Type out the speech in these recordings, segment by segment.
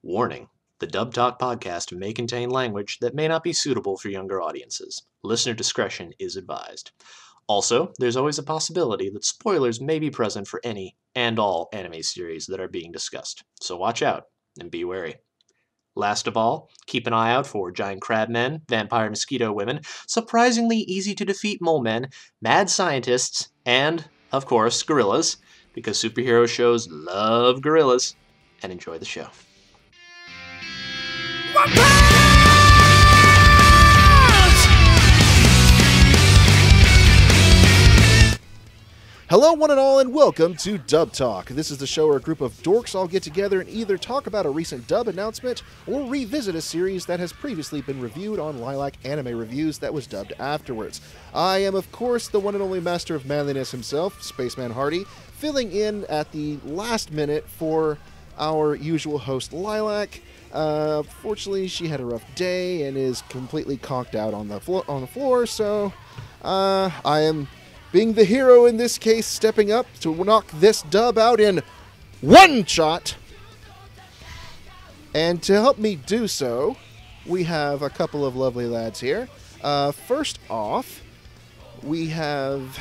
Warning: the Dub Talk podcast may contain language that may not be suitable for younger audiences. Listener discretion is advised. Also, there's always a possibility that spoilers may be present for any and all anime series that are being discussed, so watch out and be wary. Last of all, keep an eye out for giant crab men, vampire mosquito women, surprisingly easy to defeat mole men, mad scientists, and, of course, gorillas, because superhero shows love gorillas. And enjoy the show. Hello one and all and welcome to Dub Talk. This is the show where a group of dorks all get together and either talk about a recent dub announcement or revisit a series that has previously been reviewed on LacThe Anime Reviews that was dubbed afterwards. I am of course the one and only master of manliness himself, Spaceman Hardy, filling in at the last minute for our usual host Lilac. Fortunately she had a rough day and is completely conked out on the floor, so I am being the hero in this case, stepping up to knock this dub out in one shot. And to help me do so, we have a couple of lovely lads here. First off, we have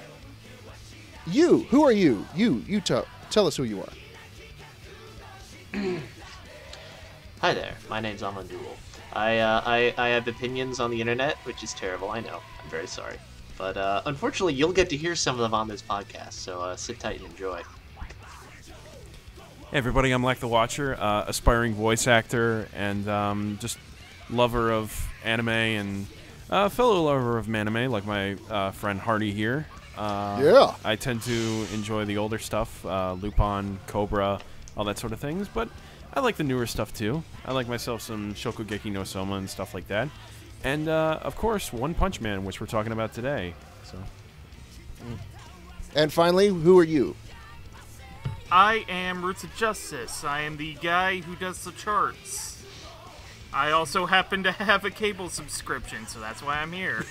you. Who are you? You tell us who you are. Hi there, my name's Amon. I have opinions on the internet, which is terrible, I know. I'm very sorry. But unfortunately, you'll get to hear some of them on this podcast, so sit tight and enjoy. Hey everybody, I'm LacThe Watcher, aspiring voice actor, and just lover of anime, and fellow lover of manime, like my friend Hardy here. Yeah. I tend to enjoy the older stuff, Lupin, Cobra, all that sort of things, but I like the newer stuff too. I like myself some Shokugeki no Soma and stuff like that. And, of course, One Punch Man, which we're talking about today. So. And finally, who are you? I am Roots of Justice. I am the guy who does the charts. I also happen to have a cable subscription, so that's why I'm here.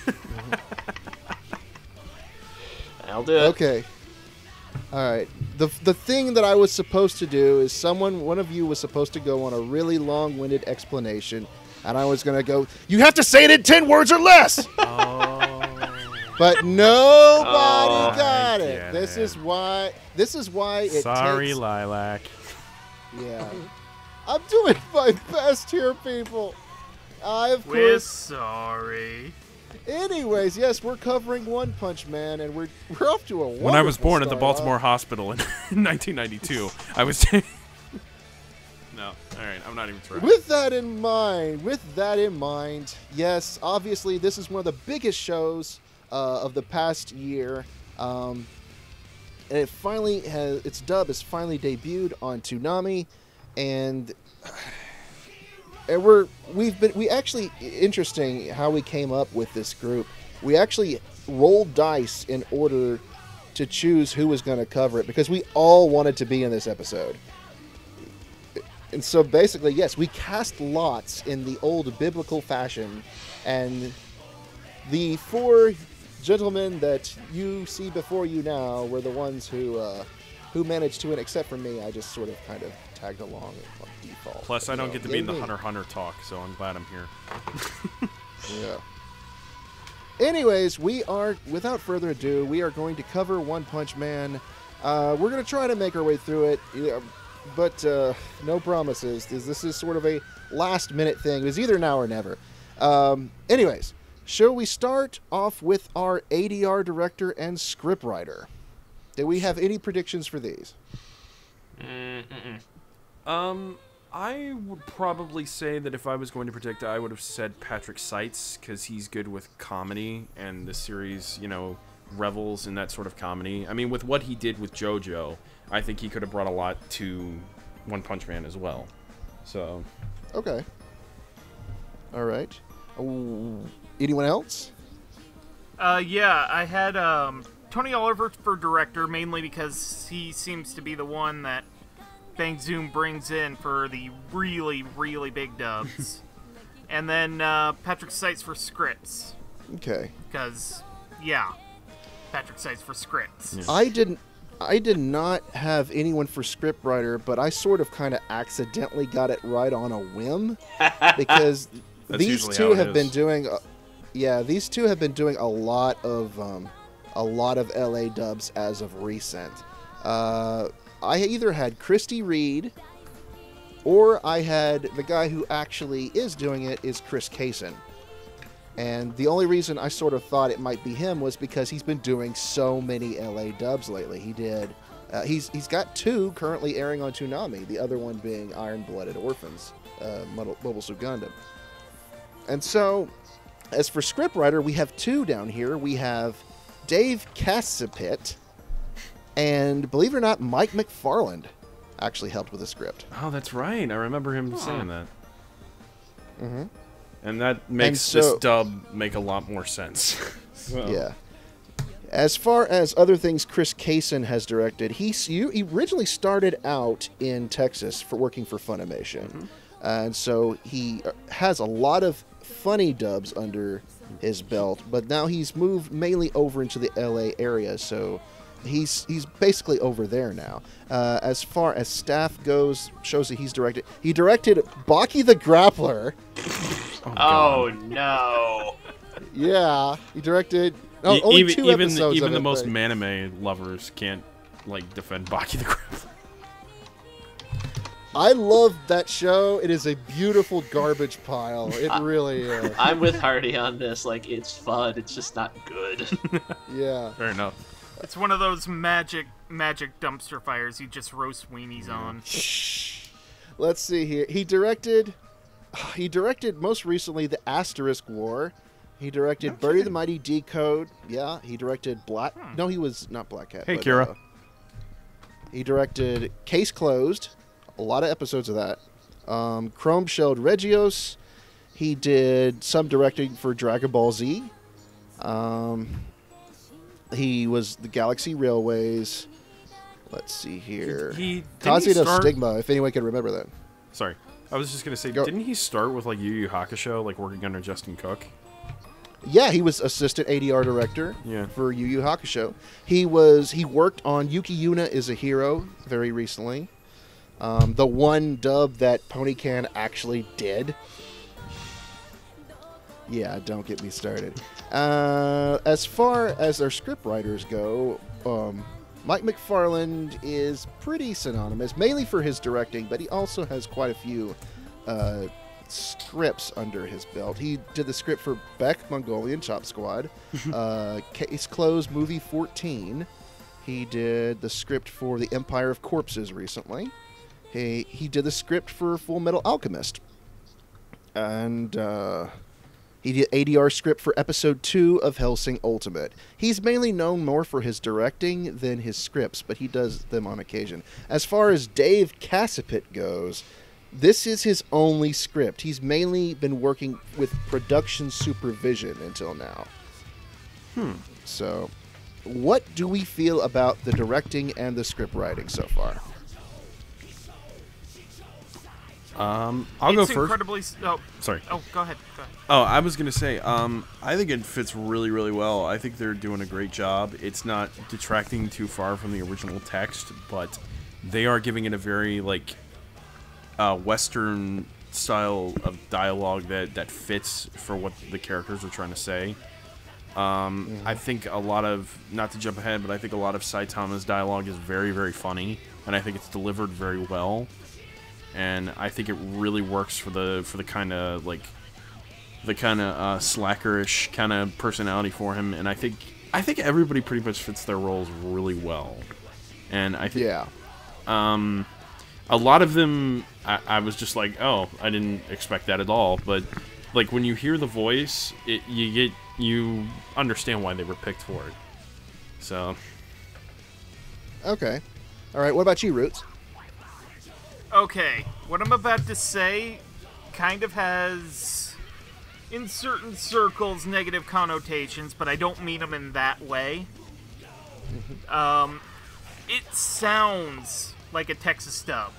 I'll do it. Okay. Alright. The thing that I was supposed to do is one of you was supposed to go on a really long-winded explanation, and I was going to go, you have to say it in 10 words or less! Oh. But nobody got it. This is why it Sorry, takes... Lilac. Yeah. I'm doing my best here, people. We're sorry. Anyways, yes, we're covering One Punch Man, and we're off to a wonderful When I was born at the start. Baltimore Hospital in 1992, I was... No, alright, I'm not even trying. With that in mind, yes, obviously this is one of the biggest shows of the past year. And it finally has, its dub has finally debuted on Toonami, and we actually, interesting how we came up with this group. We actually rolled dice in order to choose who was going to cover it, because we all wanted to be in this episode. And so basically, yes, we cast lots in the old biblical fashion, and the four gentlemen that you see before you now were the ones who managed to win, except for me. I just sort of kind of tagged along by default. Plus, I don't get to be in the Hunter talk, so I'm glad I'm here. Yeah. Anyways, without further ado, we are going to cover One Punch Man. We're going to try to make our way through it. But no promises. This is sort of a last-minute thing. It was either now or never. Anyways, shall we start off with our ADR director and scriptwriter? Do we have any predictions for these? I would probably say that if I was going to predict, I would have said Patrick Seitz, because he's good with comedy, and the series, revels in that sort of comedy. I mean, with what he did with JoJo, I think he could have brought a lot to One Punch Man as well. So. Okay. All right. Anyone else? Yeah, I had Tony Oliver for director, mainly because he seems to be the one that Bang Zoom brings in for the really, really big dubs. And then Patrick Seitz for scripts. Okay. Because, yeah, Patrick Seitz for scripts. Yeah. I I did not have anyone for scriptwriter, but I sort of kind of accidentally got it right on a whim because these two have been doing. These two have been doing a lot of LA dubs as of recent. I either had Christy Reed, or I had the guy who actually is doing it is Chris Kaysen. And the only reason I sort of thought it might be him was because he's been doing so many LA dubs lately. He did. He's got 2 currently airing on Toonami, the other one being Iron-Blooded Orphans, Mobile Suit Gundam. And so, as for scriptwriter, we have 2 down here. We have Dave Casipit, and believe it or not, Mike McFarland actually helped with the script. Oh, that's right. I remember him saying that. Mm-hmm. And that makes this dub make a lot more sense. So. Yeah. As far as other things Chris Kaysen has directed, he originally started out in Texas for working for Funimation. Mm-hmm. And so he has a lot of funny dubs under his belt, but now he's moved mainly over into the LA area, so he's basically over there now. As far as staff goes, shows that he directed Baki the Grappler. Oh no! Yeah, he directed. Oh, only 2 episodes. Even the most manime lovers can't defend Baki the Grappler. I love that show. It is a beautiful garbage pile. It really is. I'm with Hardy on this. It's fun. It's just not good. Yeah. Fair enough. It's one of those magic dumpster fires you just roast weenies on. Let's see here. He directed most recently the Asterisk War. He directed Birdie the Mighty Decode. Yeah, he directed Black. No, he was not Black Cat. Hey, Kira. He directed Case Closed. A lot of episodes of that. Chrome Shelled Regios. He did some directing for Dragon Ball Z. He was the Galaxy Railways. Let's see here. Kazuya Stigma, if anyone can remember that. Sorry. I was just going to say, didn't he start with Yu Yu Hakusho, working under Justin Cook? Yeah, he was assistant ADR director for Yu Yu Hakusho. He worked on Yuki Yuna is a Hero very recently. The one dub that Ponycan actually did. Yeah, don't get me started. As far as our scriptwriters go, Mike McFarland is pretty synonymous, mainly for his directing, but he also has quite a few scripts under his belt. He did the script for Beck, Mongolian Chop Squad, Case Closed Movie 14. He did the script for The Empire of Corpses recently. He did the script for Full Metal Alchemist. And he did ADR script for Episode 2 of Hellsing Ultimate. He's mainly known more for his directing than his scripts, but he does them on occasion. As far as Dave Casipit goes, this is his only script. He's mainly been working with production supervision until now. So, what do we feel about the directing and the script writing so far? I'll go first. Sorry. Oh, go ahead. Oh, I was gonna say, I think it fits really, really well. I think they're doing a great job. It's not detracting too far from the original text, but they are giving it a very Western style of dialogue that fits for what the characters are trying to say. I think a lot of, not to jump ahead, but I think a lot of Saitama's dialogue is very, very funny, and I think it's delivered very well. And I think it really works for the kind of slackerish kind of personality for him. And I think everybody pretty much fits their roles really well. And I think a lot of them I was just like, oh, I didn't expect that at all. But when you hear the voice, you understand why they were picked for it. So okay, all right. What about you, Roots? Okay, what I'm about to say kind of has, in certain circles, negative connotations, but I don't mean them in that way. It sounds like a Texas dub.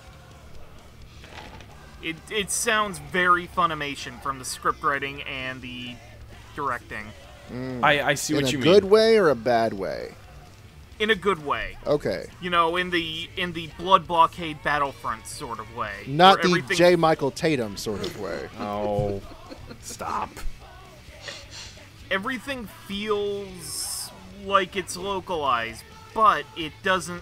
It sounds very Funimation from the scriptwriting and the directing. I see what you mean. In a good way or a bad way? in a good way. Okay. You know, in the Blood Blockade Battlefront sort of way. Not the J. Michael Tatum sort of way. Oh, stop. Everything feels like it's localized, but it doesn't...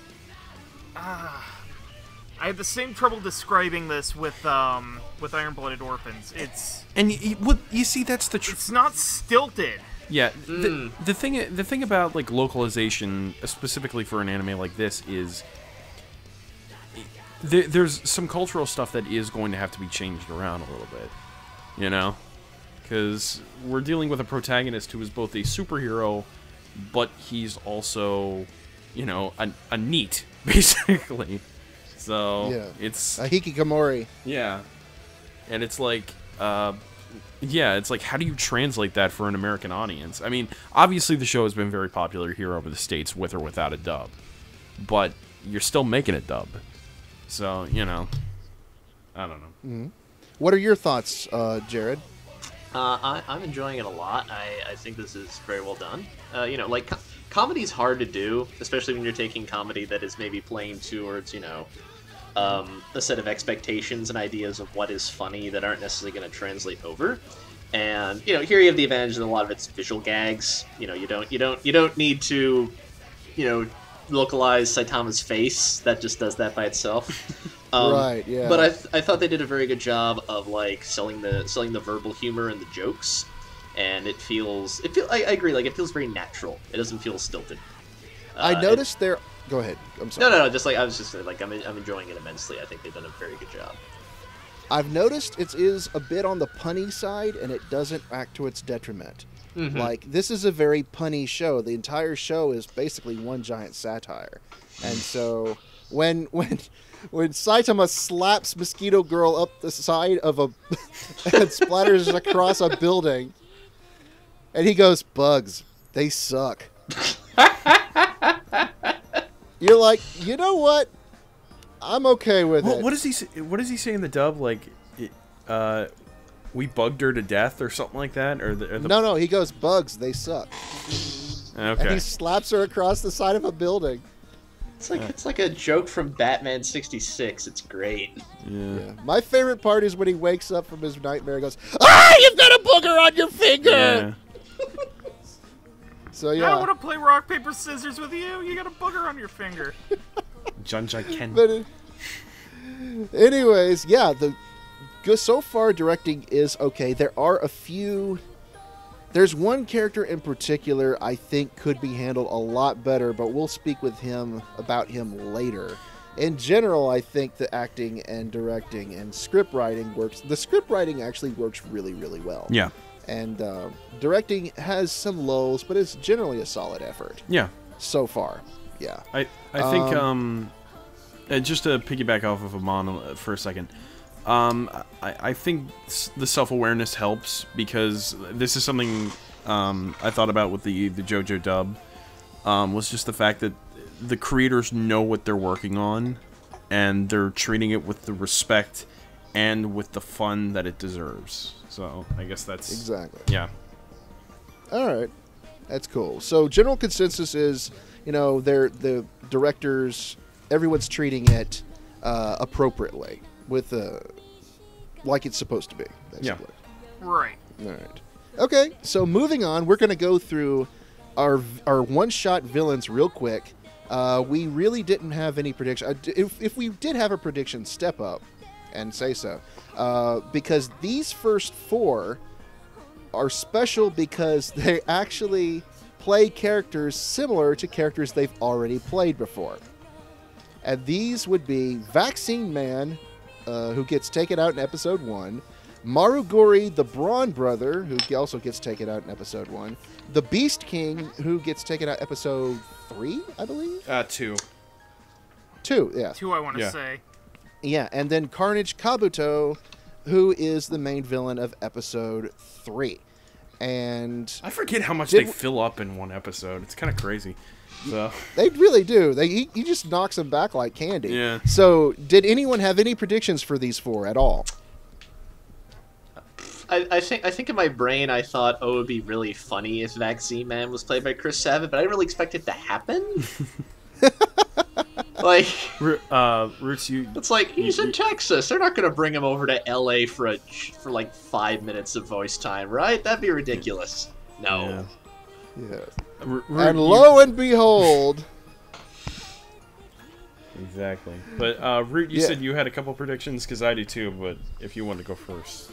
I have the same trouble describing this with Iron-Blooded Orphans. And you see, that's the it's not stilted. Yeah, the thing about like localization, specifically for an anime like this, is there's some cultural stuff that is going to have to be changed around a little bit, you know, because we're dealing with a protagonist who is both a superhero, but he's also, you know, a NEET basically. So yeah. It's a hikikomori. Yeah, and it's like. Yeah, it's like, how do you translate that for an American audience? I mean, obviously the show has been very popular here over the States with or without a dub. But you're still making a dub. So, you know, I don't know. Mm-hmm. What are your thoughts, Jared? I'm enjoying it a lot. I think this is very well done. You know, like, comedy's hard to do, especially when you're taking comedy that is maybe playing towards, you know, a set of expectations and ideas of what is funny that aren't necessarily going to translate over. And you know, here you have the advantage that a lot of it's visual gags. You know, you don't need to, you know, localize Saitama's face. That just does that by itself. Right. Yeah. But I thought they did a very good job of like selling the verbal humor and the jokes, and I agree. Like, it feels very natural. It doesn't feel stilted. I noticed there. Go ahead. I'm sorry. No. Just like I was just like I'm enjoying it immensely. I think they've done a very good job. I've noticed it is a bit on the punny side, and it doesn't act to its detriment. Mm-hmm. Like, this is a very punny show. The entire show is basically one giant satire, and so when Saitama slaps Mosquito Girl up the side of a and splatters across a building, and he goes, "Bugs, they suck." You're like, you know what? I'm okay with it. What does he say in the dub? Like, we bugged her to death or something like that? Or No, he goes, "Bugs, they suck." Okay. And he slaps her across the side of a building. It's like a joke from Batman '66. It's great. Yeah. My favorite part is when he wakes up from his nightmare and goes, "Ah, you've got a booger on your finger!" Yeah. So yeah. I don't want to play rock, paper, scissors with you. You got a booger on your finger. Ken. But anyways, yeah, so far directing is okay. There are a few. There's one character in particular I think could be handled a lot better, but we'll speak about him later. In general, I think the acting and directing and script writing works. The script writing actually works really, really well. Yeah. And directing has some lulls, but it's generally a solid effort. Yeah. So far, yeah. I think just to piggyback off of Amon for a second, I think the self-awareness helps, because this is something I thought about with the JoJo dub, was just the fact that the creators know what they're working on, and they're treating it with the respect and with the fun that it deserves. So I guess that's exactly. Yeah. All right, that's cool. So general consensus is, you know, the directors, everyone's treating it appropriately with like it's supposed to be, basically. Yeah. Right. All right. Okay, so moving on, we're going to go through our one-shot villains real quick. We really didn't have any prediction. If we did have a prediction, step up and say so. Because these first four are special because they actually play characters similar to characters they've already played before. And these would be Vaccine Man, who gets taken out in episode 1, Marugori the Brawn Brother, who also gets taken out in episode 1, the Beast King, who gets taken out episode 3, I believe? 2. 2, yeah. 2, I want to say. Yeah, and then Carnage Kabuto, who is the main villain of episode 3. And I forget how much they fill up in one episode. It's kind of crazy. So. They really do. He just knocks them back like candy. Yeah. So, did anyone have any predictions for these four at all? I think in my brain I thought, oh, it would be really funny if Vaccine Man was played by Chris Sabat, but I didn't really expect it to happen. Like, Roots, it's like he's in Texas. They're not gonna bring him over to L.A. for like 5 minutes of voice time, right? That'd be ridiculous. No. Yeah. And lo and behold. Exactly. But Root, you said you had a couple predictions, because I do too. But if you want to go first.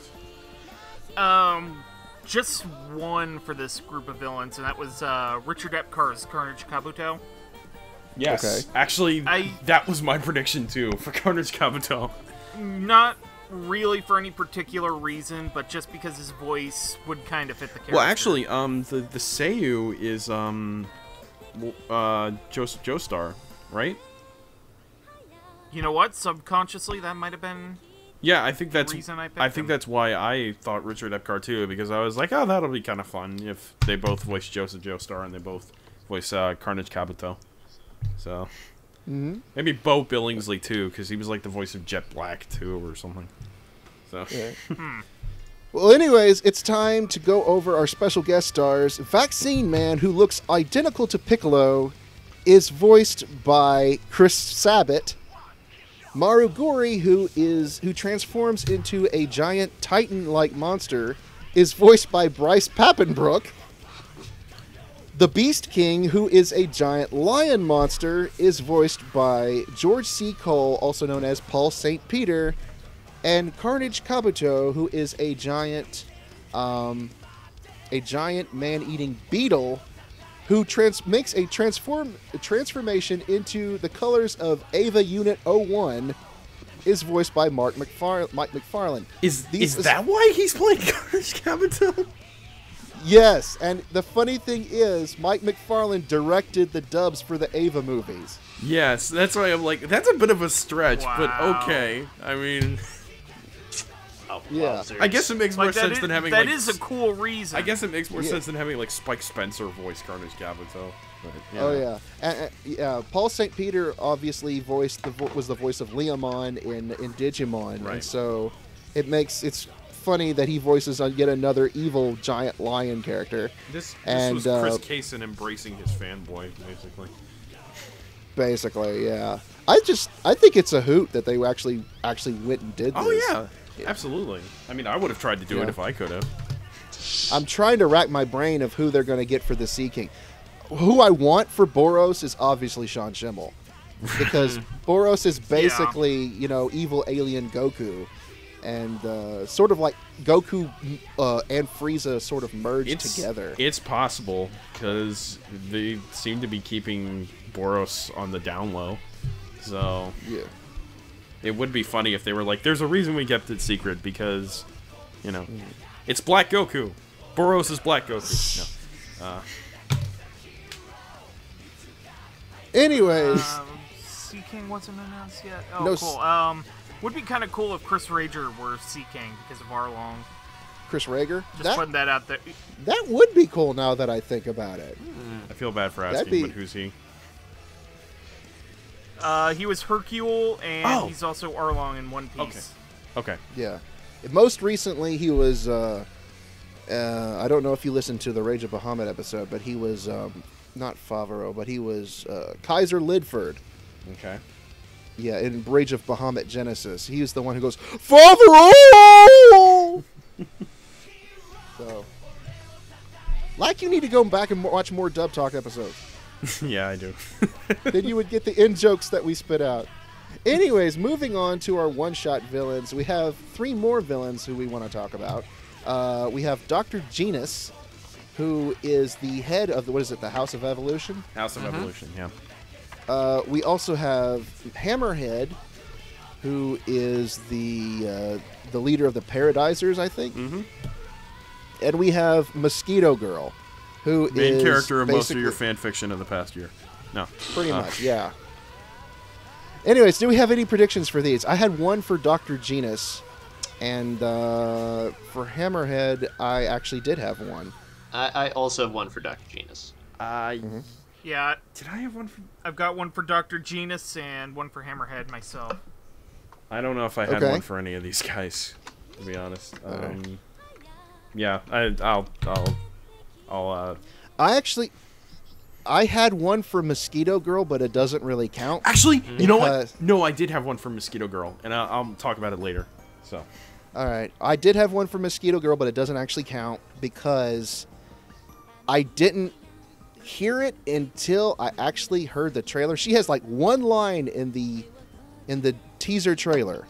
Just one for this group of villains, and that was Richard Epcar's Carnage Kabuto. Yes. Okay. Actually, that was my prediction too for Carnage Kabuto. Not really for any particular reason, but just because his voice would kind of fit the character. Well, actually, the Seiyu is Joestar, right? You know what? Subconsciously, that might have been. Yeah, I think that's the reason I picked I think him. that's why I thought Richard Epcar too, because I was like, oh, that'll be kind of fun if they both voice Joseph Joestar and they both voice Carnage Kabuto. So maybe Bo Billingsley too, because he was like the voice of Jet Black too, or something. So. Yeah. Well, anyways, it's time to go over our special guest stars. Vaccine Man, who looks identical to Piccolo, is voiced by Chris Sabat. Moriguchi, who transforms into a giant Titan-like monster, is voiced by Bryce Papenbrook. The Beast King, who is a giant lion monster, is voiced by George C. Cole, also known as Paul St. Peter. And Carnage Kabuto, who is a giant man-eating beetle, who makes a transformation into the colors of Ava Unit 01, is voiced by Mike McFarlane. Is that why he's playing Carnage Kabuto? Yes, and the funny thing is, Mike McFarlane directed the dubs for the Ava movies. Yes, that's why I'm like, that's a bit of a stretch, but Wow. okay. I mean... Oh, Yeah. well, I guess it makes more sense than having that like... is a cool reason. I guess it makes more sense than having like Spike Spencer voice Carnage Kabuto. But, Oh yeah, yeah. Paul St. Peter obviously was the voice of Leomon in Digimon, Right. and so it's funny that he voices yet another evil giant lion character. This And, was Chris Kaysen embracing his fanboy, basically. Basically, yeah. I think it's a hoot that they actually went and did this. Oh yeah, absolutely. I mean, I would have tried to do it if I could have. I'm trying to rack my brain of who they're going to get for the Sea King. Who I want for Boros is obviously Sean Schimmel, because Boros is basically evil alien Goku, and sort of like Goku and Frieza sort of merged together. It's possible because they seem to be keeping Boros on the down low, so Yeah. it would be funny if they were like, "There's a reason we kept it secret because, it's Black Goku. Boros is Black Goku." No. Anyways, Sea King wasn't announced yet. Oh, No, cool. Would be kind of cool if Chris Rager were Sea King because of Arlong. Chris Rager. Just putting that out there. That would be cool now that I think about it. I feel bad for That'd asking, be- but who's he? He was Hercule, and Oh. he's also Arlong in One Piece. Okay. Yeah. Most recently, he was. I don't know if you listened to the Rage of Bahamut episode, but he was not Favreau, but he was Kaiser Lidford. Okay. Yeah, in Rage of Bahamut Genesis, he was the one who goes Favreau. So, like, you need to go back and watch more Dub Talk episodes. Yeah, I do. Then you would get the in jokes that we spit out. Anyways, moving on to our one-shot villains, we have 3 more villains who we want to talk about. We have Dr. Genus, who is the head of the House of Evolution. House of Evolution, yeah. We also have Hammerhead, who is the leader of the Paradisers, I think. Mm-hmm. And we have Mosquito Girl, who Main is character in most of basically- your fan fiction of the past year. No. Pretty much, yeah. Anyways, do we have any predictions for these? I had one for Dr. Genus, and for Hammerhead, I actually did have one. I also have one for Dr. Genus. Yeah, Did I have one for... I've got one for Dr. Genus and one for Hammerhead myself. I don't know if I had Okay. one for any of these guys, to be honest. yeah, I'll. I had one for Mosquito Girl, but it doesn't really count. Actually, you know what? No, I did have one for Mosquito Girl, and I'll talk about it later. So. All right, I did have one for Mosquito Girl, but it doesn't actually count because I didn't hear it until I actually heard the trailer. She has like one line in the teaser trailer,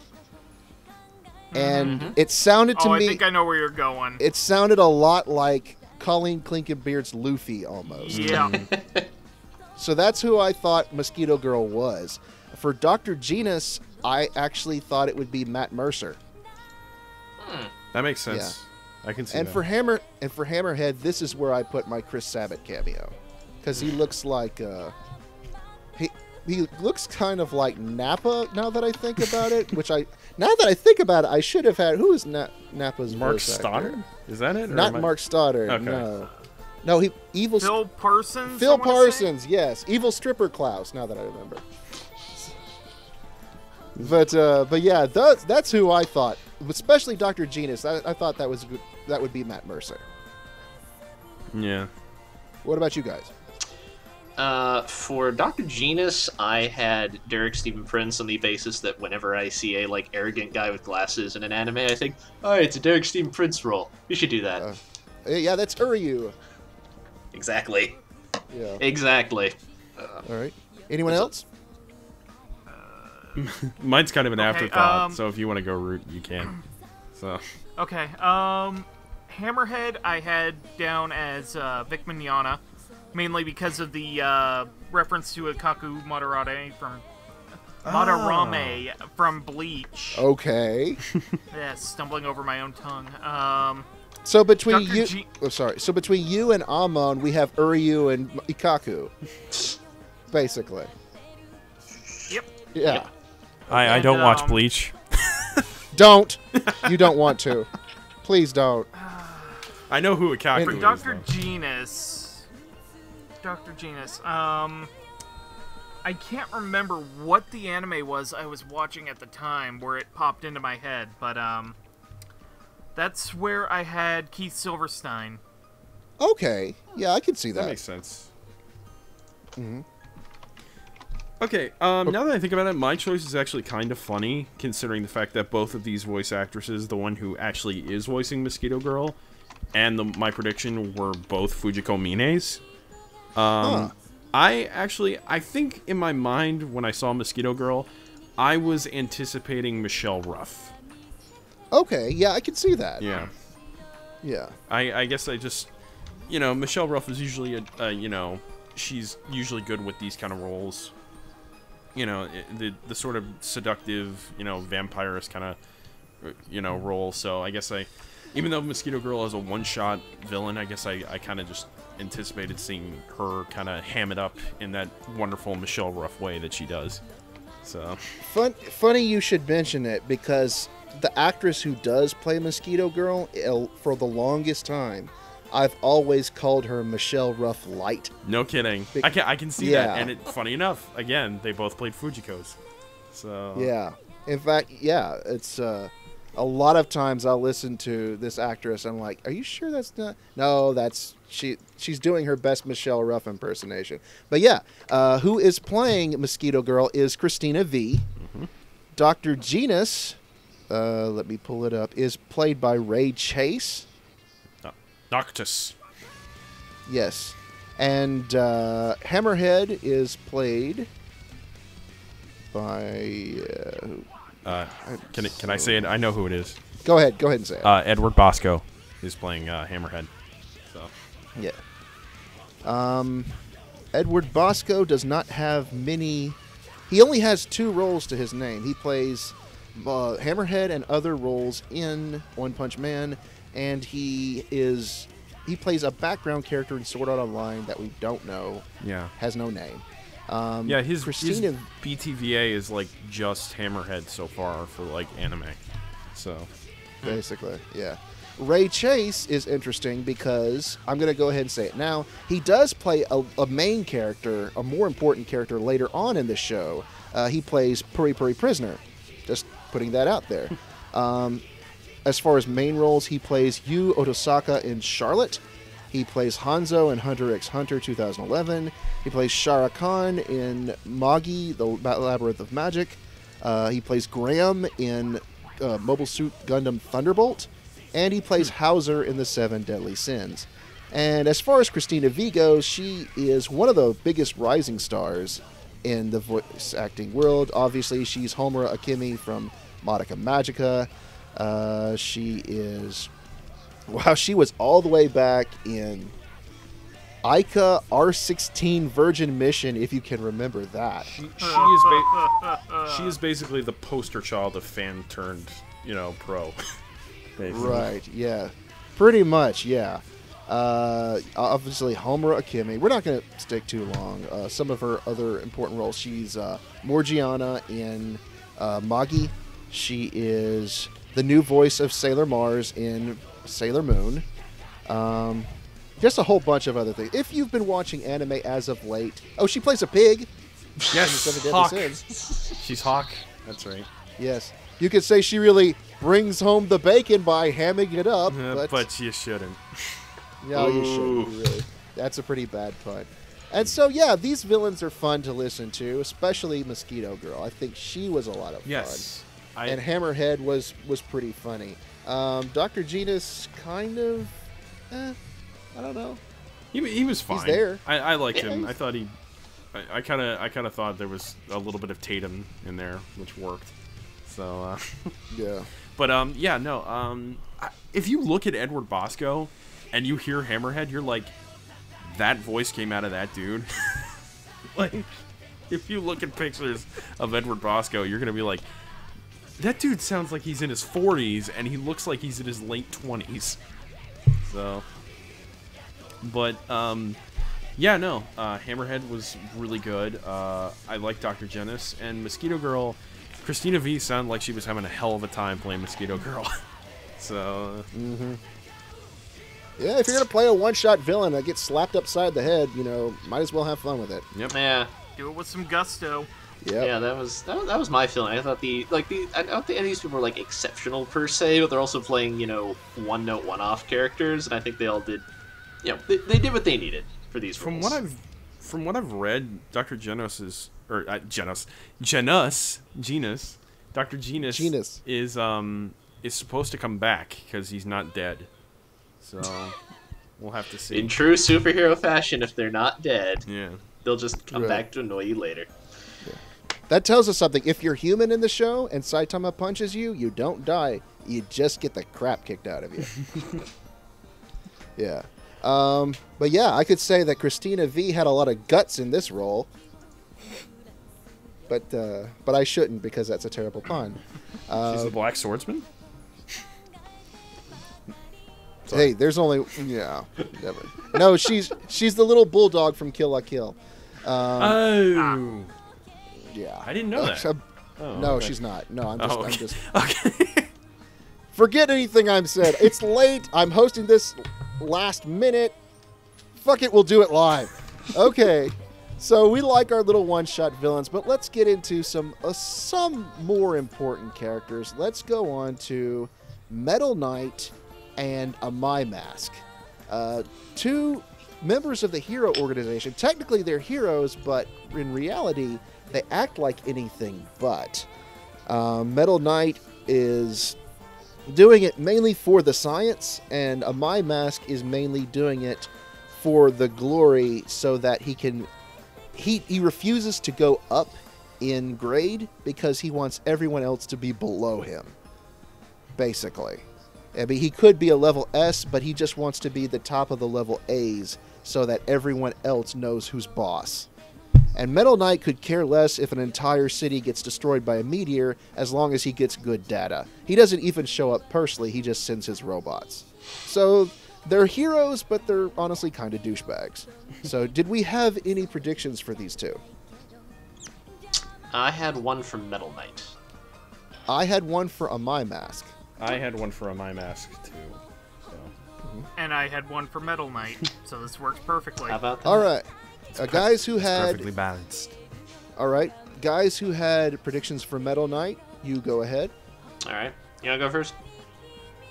and it sounded to me. I think I know where you're going. It sounded a lot like Colleen Clinkenbeard's Luffy almost. Yeah. So that's who I thought Mosquito Girl was. For Dr. Genus, I actually thought it would be Matt Mercer. That makes sense. Yeah. I can see that. For Hammerhead, this is where I put my Chris Sabat cameo, because he looks like he looks kind of like Nappa. Now that I think about it, I should have had. Who is Nappa's Mark voice actor? Stoddard? Is that it? Not Mark Stoddard. Okay. No, Phil Parsons. Phil Parsons, yes, evil stripper Klaus. Now that I remember. But yeah, that's who I thought. Especially Dr. Genus. I thought that was good. That would be Matt Mercer. Yeah. What about you guys? For Dr. Genus, I had Derek Stephen Prince on the basis that whenever I see a arrogant guy with glasses in an anime, I think, oh, it's a Derek Stephen Prince role. We should do that. Yeah, that's Uryu. Exactly. Yeah. Exactly. All right. Anyone else? Mine's kind of an afterthought, so if you want to go root, you can. So. Okay. Hammerhead, I had down as Vic Mignogna, mainly because of the reference to Ikaku Madarame from Bleach. Okay. Yeah, stumbling over my own tongue. So between So between you and Amon, we have Uryu and Ikaku. Basically. Yep. Yeah. Yep. I don't watch Bleach. Don't. You don't want to. Please don't. I know who Ikaku is. Dr. Genus. I can't remember what the anime was I was watching at the time where it popped into my head, but that's where I had Keith Silverstein. Okay. Yeah, I can see that. That makes sense. Mm-hmm. Okay, now that I think about it, my choice is actually kind of funny, considering the fact that both of these voice actresses, the one who actually is voicing Mosquito Girl, and my prediction were both Fujiko Mine's. I think in my mind, when I saw Mosquito Girl, I was anticipating Michelle Ruff. Okay, yeah, I can see that. Yeah. Yeah. I guess I just, Michelle Ruff is usually she's usually good with these kind of roles. The sort of seductive, vampirist kind of, role. So I guess even though Mosquito Girl is a one-shot villain, I guess I kind of just anticipated seeing her kind of ham it up in that wonderful Michelle Ruff way that she does. So funny you should mention it, because the actress who does play Mosquito Girl, for the longest time, I've always called her Michelle Ruff Light. No kidding. I can see that. And funny enough, again, they both played Fujiko's. So yeah. In fact, yeah, it's a lot of times I'll listen to this actress and I'm like, are you sure that's not? No, that's she's doing her best Michelle Ruff impersonation. But yeah, who is playing Mosquito Girl is Christina V. Mm-hmm. Dr. Genus, let me pull it up, is played by Ray Chase. Noctis. Yes. And Hammerhead is played by... Can I say it? I know who it is. Go ahead and say it. Edward Bosco is playing Hammerhead. So. Yeah. Edward Bosco does not have many... He only has 2 roles to his name. He plays Hammerhead and other roles in One Punch Man, and he plays a background character in Sword Art Online that we don't know. Yeah. Has no name. His BTVA is just Hammerhead so far for anime. So basically, yeah. Ray Chase is interesting because I'm going to go ahead and say it now. He does play a main character, a more important character later on in the show. He plays Puri Puri Prisoner. Just putting that out there. as far as main roles, he plays Yu Otosaka in Charlotte. He plays Hanzo in Hunter x Hunter 2011. He plays Shara Khan in Magi, the Labyrinth of Magic. He plays Graham in Mobile Suit Gundam Thunderbolt. And he plays Hauser in The Seven Deadly Sins. And as far as Christina V goes, she is one of the biggest rising stars in the voice acting world. Obviously, she's Homura Akemi from Madoka Magica. She was all the way back in Ica R16 Virgin Mission, if you can remember that. She is basically the poster child of fan turned, pro. Basically. Right, yeah. Pretty much, yeah. Obviously, Homura Akemi. We're not going to stick too long. Some of her other important roles. She's Morgiana in Magi. She is the new voice of Sailor Mars in Sailor Moon. Just a whole bunch of other things. If you've been watching anime as of late... Oh, she plays a pig. Yes, Hawk. She's Hawk. That's right. Yes. You could say she really brings home the bacon by hamming it up. But you shouldn't. No, you shouldn't. Really. That's a pretty bad pun. And so, yeah, these villains are fun to listen to, especially Mosquito Girl. I think she was a lot of fun. And Hammerhead was pretty funny. Dr. Genus kind of... I don't know. He was fine. He's there. I liked him. I thought I kind of thought there was a little bit of Tatum in there, which worked. So yeah. But if you look at Edward Bosco and you hear Hammerhead, you're like, that voice came out of that dude. Like, if you look at pictures of Edward Bosco, you're gonna be like, that dude sounds like he's in his 40s and he looks like he's in his late 20s. So, but Hammerhead was really good. I like Dr. Genus, and Mosquito Girl. Christina V sounded like she was having a hell of a time playing Mosquito Girl. So... Yeah, if you're going to play a one-shot villain that gets slapped upside the head, might as well have fun with it. Yep. Yeah. Do it with some gusto. Yep. Yeah, that was my feeling. I thought I don't think any of these people were exceptional per se, but they're also playing, one-note, one-off characters, and I think they all did, they did what they needed for these roles. From what I've read, Dr. Genus is... Dr. Genus is supposed to come back because he's not dead. So we'll have to see. In true superhero fashion, if they're not dead, yeah, they'll just come back to annoy you later. Yeah. That tells us something. If you're human in the show and Saitama punches you, you don't die. You just get the crap kicked out of you. Yeah. But yeah, I could say that Christina V had a lot of guts in this role. But I shouldn't because that's a terrible pun. She's the Black Swordsman? Hey, there's only... Yeah. Never. No, she's the little bulldog from Kill la Kill. Yeah. I didn't know that. No, okay. she's not. No, I'm just... Okay. Forget anything I've said. It's late. I'm hosting this last minute. Fuck it, we'll do it live. Okay. So we like our little one-shot villains, but let's get into some more important characters. Let's go on to Metal Knight and a My Mask. Two members of the hero organization. Technically, they're heroes, but in reality, they act like anything but. Metal Knight is doing it mainly for the science, and a My Mask is mainly doing it for the glory so that he can... He refuses to go up in grade because he wants everyone else to be below him, basically. I mean, he could be a level S, but he just wants to be the top of the level A's so that everyone else knows who's boss. And Metal Knight could care less if an entire city gets destroyed by a meteor as long as he gets good data. He doesn't even show up personally, he just sends his robots. So... they're heroes, but they're honestly kind of douchebags. So, did we have any predictions for these two? I had one from Metal Knight. I had one for a My Mask. I had one for a My Mask, too. So. And I had one for Metal Knight, so this works perfectly. How about that? All right. Guys who had... perfectly balanced. All right. Guys who had predictions for Metal Knight, you go ahead. All right. You want to go first?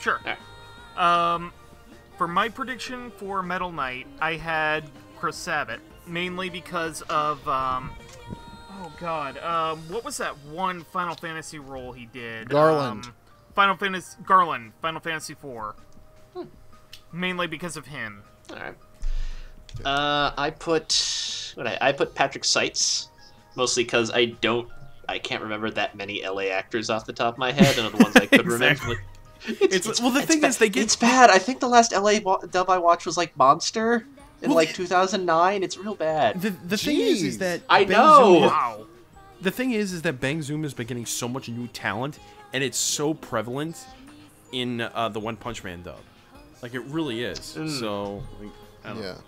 Sure. Alright. For my prediction for Metal Knight, I had Chris Sabat, mainly because of, oh god, what was that one Final Fantasy role he did? Garland. Garland, Final Fantasy IV. Mainly because of him. Alright. I put Patrick Seitz, mostly because I can't remember that many LA actors off the top of my head, and the ones I could remember. The thing is, it's bad. I think the last LA dub I watched was like Monster in like 2009. It's real bad. The thing is that I Bang know. Zoom- Wow. The thing is that Bang Zoom has been getting so much new talent, and it's so prevalent in the One Punch Man dub. Like, it really is. So, like, I don't know.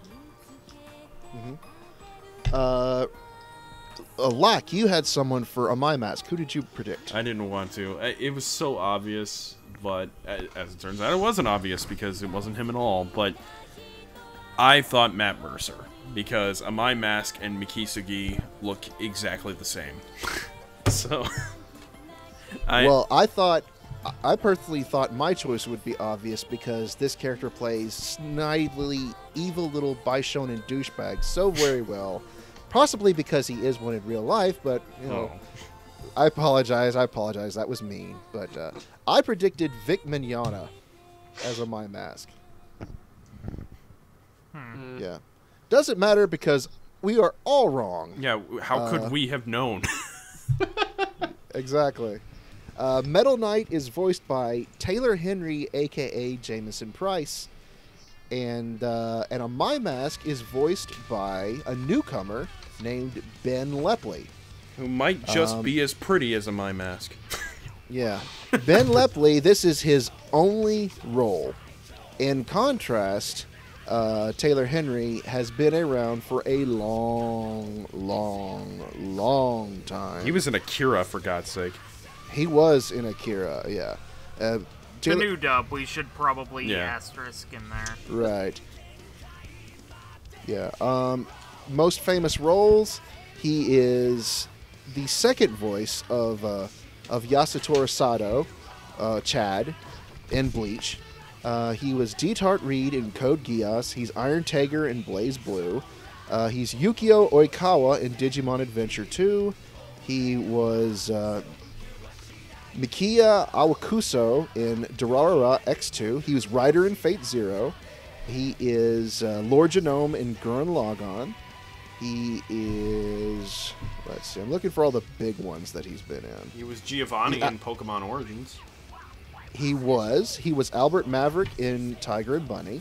Lack, you had someone for a My Mask. Who did you predict? I didn't want to. It was so obvious, but as it turns out, it wasn't obvious because it wasn't him at all. But I thought Matt Mercer, because a My Mask and Mikisugi look exactly the same. So, I personally thought my choice would be obvious because this character plays snidely, evil little Bishonen douchebag so very well. Possibly because he is one in real life, but, you know, I apologize. That was mean. But I predicted Vic Mignogna as a My Mask. Yeah. Doesn't matter because we are all wrong. Yeah, how could we have known? Exactly. Metal Knight is voiced by Taylor Henry, a.k.a. Jameson Price. And a My Mask is voiced by a newcomer named Ben Lepley. Who might just be as pretty as a My Mask. Yeah. Ben Lepley, this is his only role. In contrast, Taylor Henry has been around for a long, long, long time. He was in Akira, for God's sake. He was in Akira, yeah. The new dub, we should probably asterisk in there. Right. Yeah. Most famous roles, he is the second voice of Yasutoru Sato, Chad, in Bleach. He was Deetart Reed in Code Geass. He's Iron Tiger in Blaze Blue. He's Yukio Oikawa in Digimon Adventure 2. He was Mikia Awakuso in Durarara X2. He was Ryder in Fate Zero. He is Lord Genome in Gurren Lagann. He is... Let's see. I'm looking for all the big ones that he's been in. He was Giovanni in Pokemon Origins. He was Albert Maverick in Tiger and Bunny.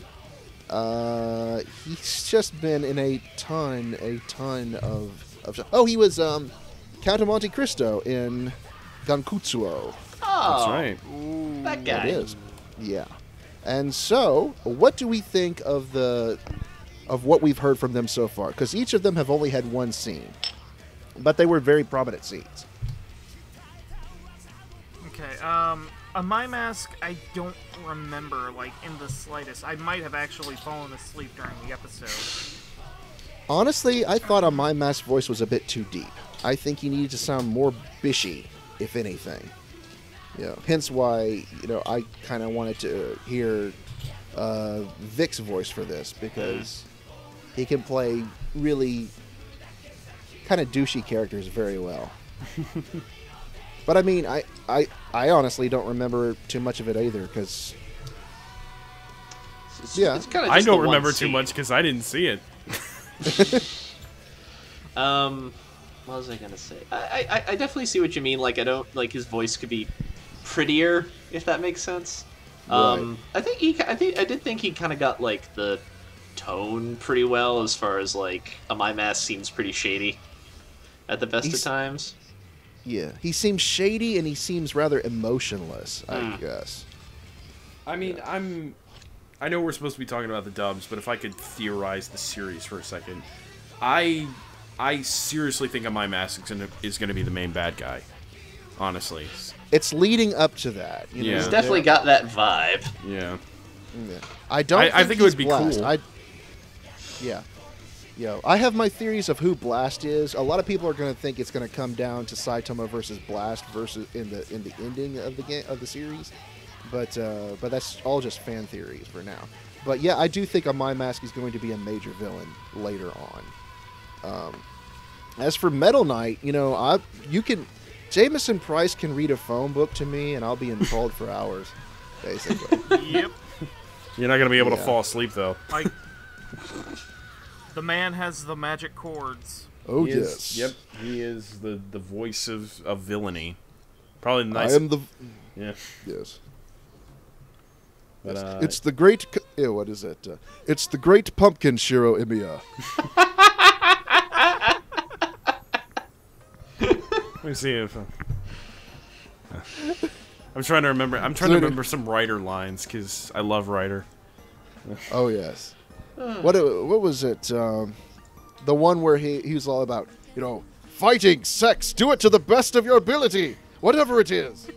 He's just been in a ton of... Oh, he was Count of Monte Cristo in Gankutsuo. Oh, that's right. That guy. That is. Yeah. And so, what do we think of what we've heard from them so far? Because each of them have only had one scene, but they were very prominent scenes. Okay, a My Mask, I don't remember, like, in the slightest. I might have actually fallen asleep during the episode. Honestly, I thought a My Mask voice was a bit too deep. I think he needed to sound more bishy, if anything. Hence why, I kind of wanted to hear Vic's voice for this, because he can play really kind of douchey characters very well. But I mean, I honestly don't remember too much of it either, because it's kinda I just don't the one remember too scene. much because I didn't see it. What was I gonna say? I definitely see what you mean. Like, I don't like his voice could be prettier, if that makes sense. Right. I did think he kind of got like the tone pretty well, as far as like a My Mask seems pretty shady at the best of times. Yeah, he seems shady and he seems rather emotionless, I guess. I mean, I know we're supposed to be talking about the dubs, but if I could theorize the series for a second, I seriously think My Mask is going to be the main bad guy. Honestly, it's leading up to that. Yeah. He's definitely got that vibe. Yeah. I don't. I think it would be Blast. cool. I have my theories of who Blast is. A lot of people are going to think it's going to come down to Saitama versus Blast versus in the ending of the series. but that's all just fan theories for now. But yeah, I do think a My Mask is going to be a major villain later on. As for Metal Knight, Jameson Price can read a phone book to me, and I'll be enthralled for hours, basically. Yep. You're not gonna be able to fall asleep though. The man has the magic chords. Oh, Yes. Yep. He is the voice of villainy. Probably the nicest. I am the... Yeah. Yes. But, it's the great... what is it? It's the great pumpkin, Shiro Imiya. Let me see if... I'm trying to remember. I'm trying to remember some Ryder lines, because I love Ryder. Oh, yes. What was it? The one where he was all about, fighting, sex, do it to the best of your ability, whatever it is.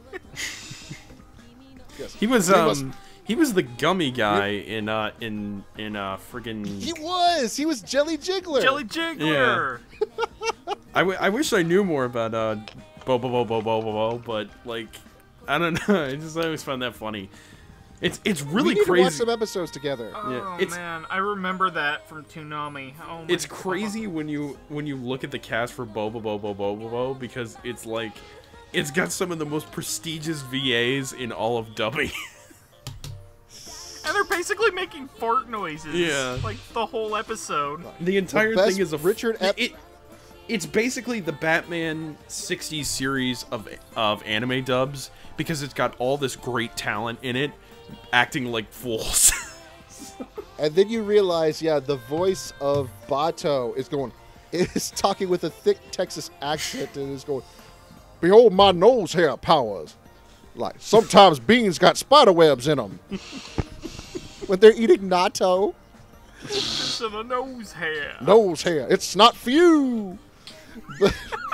Yes. He was the gummy guy in friggin'. He was Jelly Jiggler. Jelly Jiggler. Yeah. I wish I knew more about Bo, but like I don't know. I just always found that funny. It's really we need crazy. To watch some episodes together. Oh man, I remember that from Toonami. Oh my It's God. crazy when you look at the cast for Bo, because it's like it's got some of the most prestigious VAs in all of dubbing. And they're basically making fart noises. Yeah. Like the whole episode. The entire best thing is a Richard It's basically the Batman 60s series of anime dubs, because it's got all this great talent in it acting like fools. And then you realize, the voice of Bato is talking with a thick Texas accent and is going, behold my nose hair powers. Like, sometimes beans got spider webs in them. When they're eating natto. Just in the nose hair. Nose hair. It's not for you. But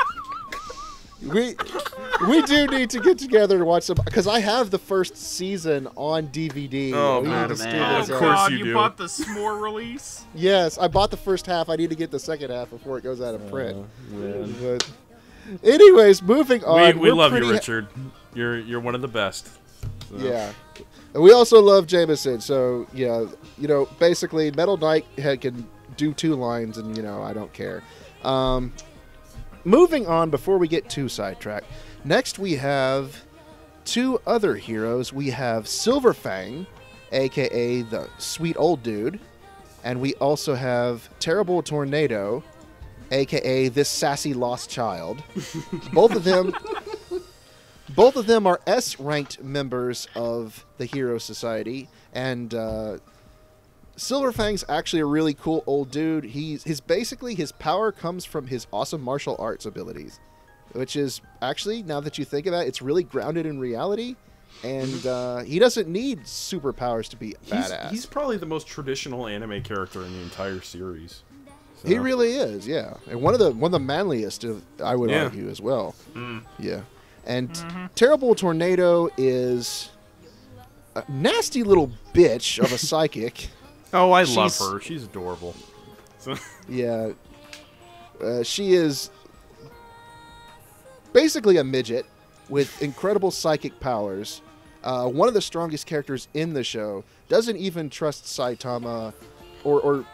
we do need to get together to watch some, because I have the first season on DVD. Oh, We man, need to man. do Oh this, Of course God, you you do. bought the s'more release? Yes, I bought the first half. I need to get the second half before it goes out of print. Man. But anyways, moving on. We we're love you, pretty Richard. You're one of the best. So. Yeah. And we also love Jameson, so, basically, Metal Knight can do 2 lines, and, I don't care. Moving on, before we get too sidetracked, next we have 2 other heroes. We have Silverfang, a.k.a. the sweet old dude, and we also have Terrible Tornado, a.k.a. this sassy lost child. Both of them are S-ranked members of the Hero Society, and Silverfang's actually a really cool old dude. His power comes from his awesome martial arts abilities, which is actually, now that you think of that, it's really grounded in reality, and he doesn't need superpowers to be badass. He's probably the most traditional anime character in the entire series. So. He really is, yeah, and one of the manliest, I would argue as well. Yeah. And Terrible Tornado is a nasty little bitch of a psychic. Oh, I love her. She's adorable. So. Yeah. She is basically a midget with incredible psychic powers. One of the strongest characters in the show. Doesn't even trust Saitama or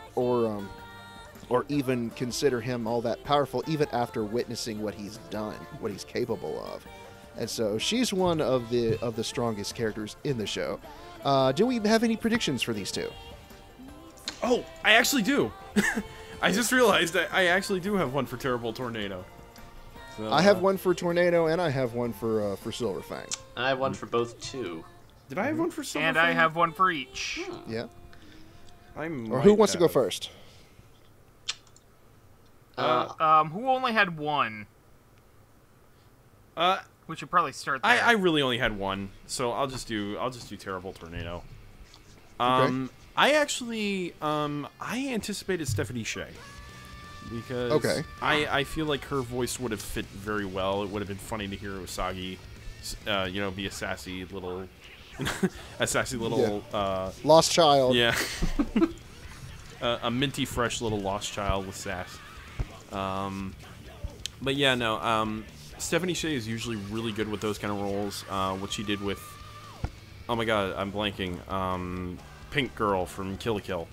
even consider him all that powerful, even after witnessing what he's done, what he's capable of. And so she's one of the strongest characters in the show. Do we have any predictions for these 2? Oh, I actually do. I just realized that I actually do have one for Terrible Tornado. So, I have one for Tornado, and I have one for Silverfang. I have one for both too. Did I have one for Silverfang? And I have one for each. Yeah. Or who wants to go first? Who only had one? We should probably start there. I really only had one, so I'll just do Terrible Tornado. Okay. I actually I anticipated Stephanie Sheh, because I feel like her voice would have fit very well. It would have been funny to hear Usagi, be a sassy little lost child. Yeah. A minty fresh little lost child with sass. But yeah, no. Stephanie Sheh is usually really good with those kind of roles. What she did with Oh my god, I'm blanking. Pink girl from Kill la Kill.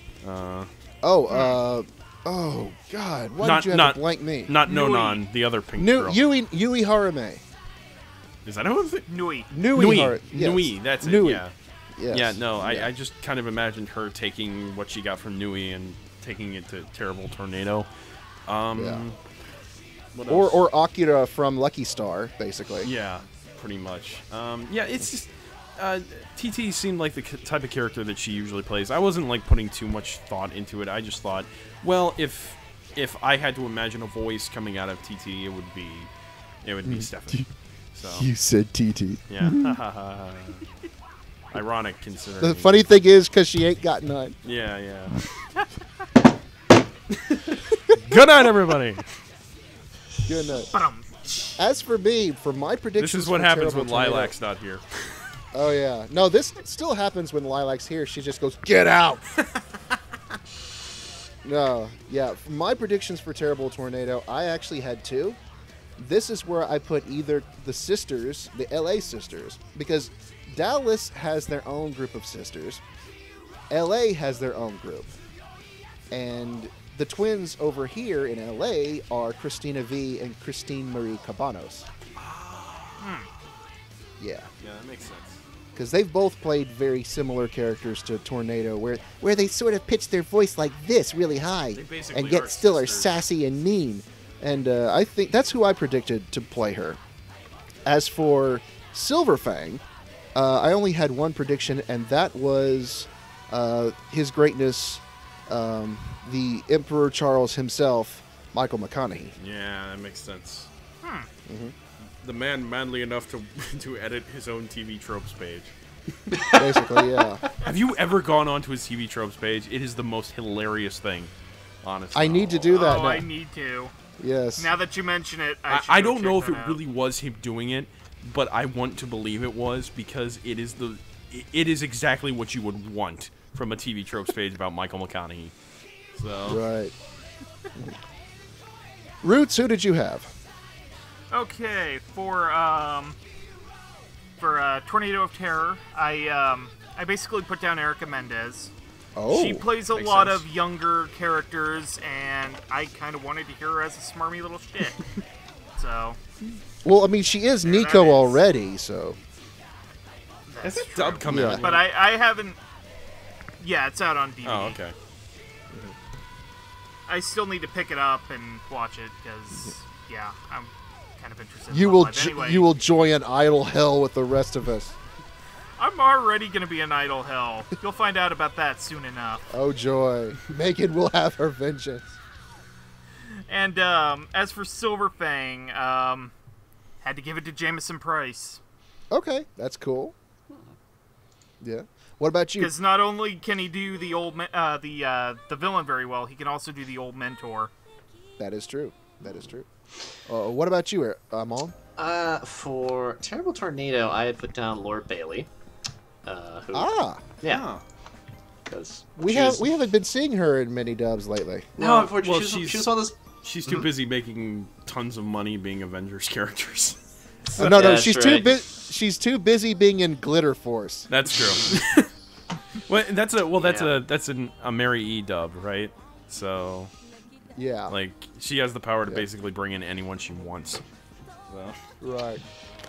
Oh God! Why did you have to blank me? Not Nonon, the other pink girl. Yui Harume. Is that who it? Nui. Yes. Nui, that's it. Nui. Yeah. Yes. Yeah. No, I just kind of imagined her taking what she got from Nui and taking it to Terrible Tornado. What else? Or Akira from Lucky Star, basically. Yeah, pretty much. Yeah, it's just TT seemed like the type of character that she usually plays. I wasn't like putting too much thought into it. I just thought, well, if I had to imagine a voice coming out of TT, it would be Stephanie. So You said TT. yeah, ironic considering. The funny thing is, because she ain't got none. Yeah. Good night, everybody. Good night. Ba-dum. As for me, for my predictions, This is what for happens Terrible when Tornado- Lilac's not here. Oh yeah, no, this still happens when Lilac's here. She just goes, "Get out." No, yeah. My predictions for Terrible Tornado, I actually had two. This is where I put either the sisters, the LA sisters, because Dallas has their own group of sisters. LA has their own group. And the twins over here in LA are Christina V and Christine Marie Cabanos. Yeah. Yeah, that makes sense. Because they've both played very similar characters to Tornado, where they sort of pitch their voice like this, really high, They basically and yet are still are sisters. sassy and mean. And I think that's who I predicted to play her. As for Silverfang, I only had one prediction, and that was His Greatness, the Emperor Charles himself, Michael McConaughey. Yeah, that makes sense. The man manly enough to edit his own TV tropes page. Basically, yeah. Have you ever gone onto his TV tropes page? It is the most hilarious thing, honestly. I need to do that Oh, now. I need to. Yes. Now that you mention it, I don't know if check it that out. really was him doing it, but I want to believe it was because it is exactly what you would want from a TV tropes page about Michael McConaughey. So Right. Roots, who did you have? Okay, for Tornado of Terror, I basically put down Erica Mendez. Oh, She plays a makes lot sense. of younger characters, and I kind of wanted to hear her as a smarmy little shit. So, well, I mean, she is There Nico that is. already, so has that's that dub true. come Yeah. out? But I haven't... Yeah, it's out on DVD. Oh, okay. I still need to pick it up and watch it, because, yeah, I'm kind of interested in you Love will Live. Anyway, you will join idle hell with the rest of us. I'm already going to be an idle hell. You'll find out about that soon enough. Oh joy, Megan will have her vengeance. And as for Silverfang, had to give it to Jameson Price. Okay, that's cool. Yeah. What about you? Because not only can he do the old the villain very well, he can also do the old mentor. That is true. That is true. What about you, Amon? For Terrible Tornado, I had put down Lord Bailey. Who, yeah, because we haven't been seeing her in many dubs lately. No, unfortunately, well, she was on this. She's too busy making tons of money being Avengers characters. No, Yeah, she's that's too right. she's too busy being in Glitter Force. That's true. Well, that's a Mary E dub, right? So Yeah. like she has the power to basically bring in anyone she wants. So. Right.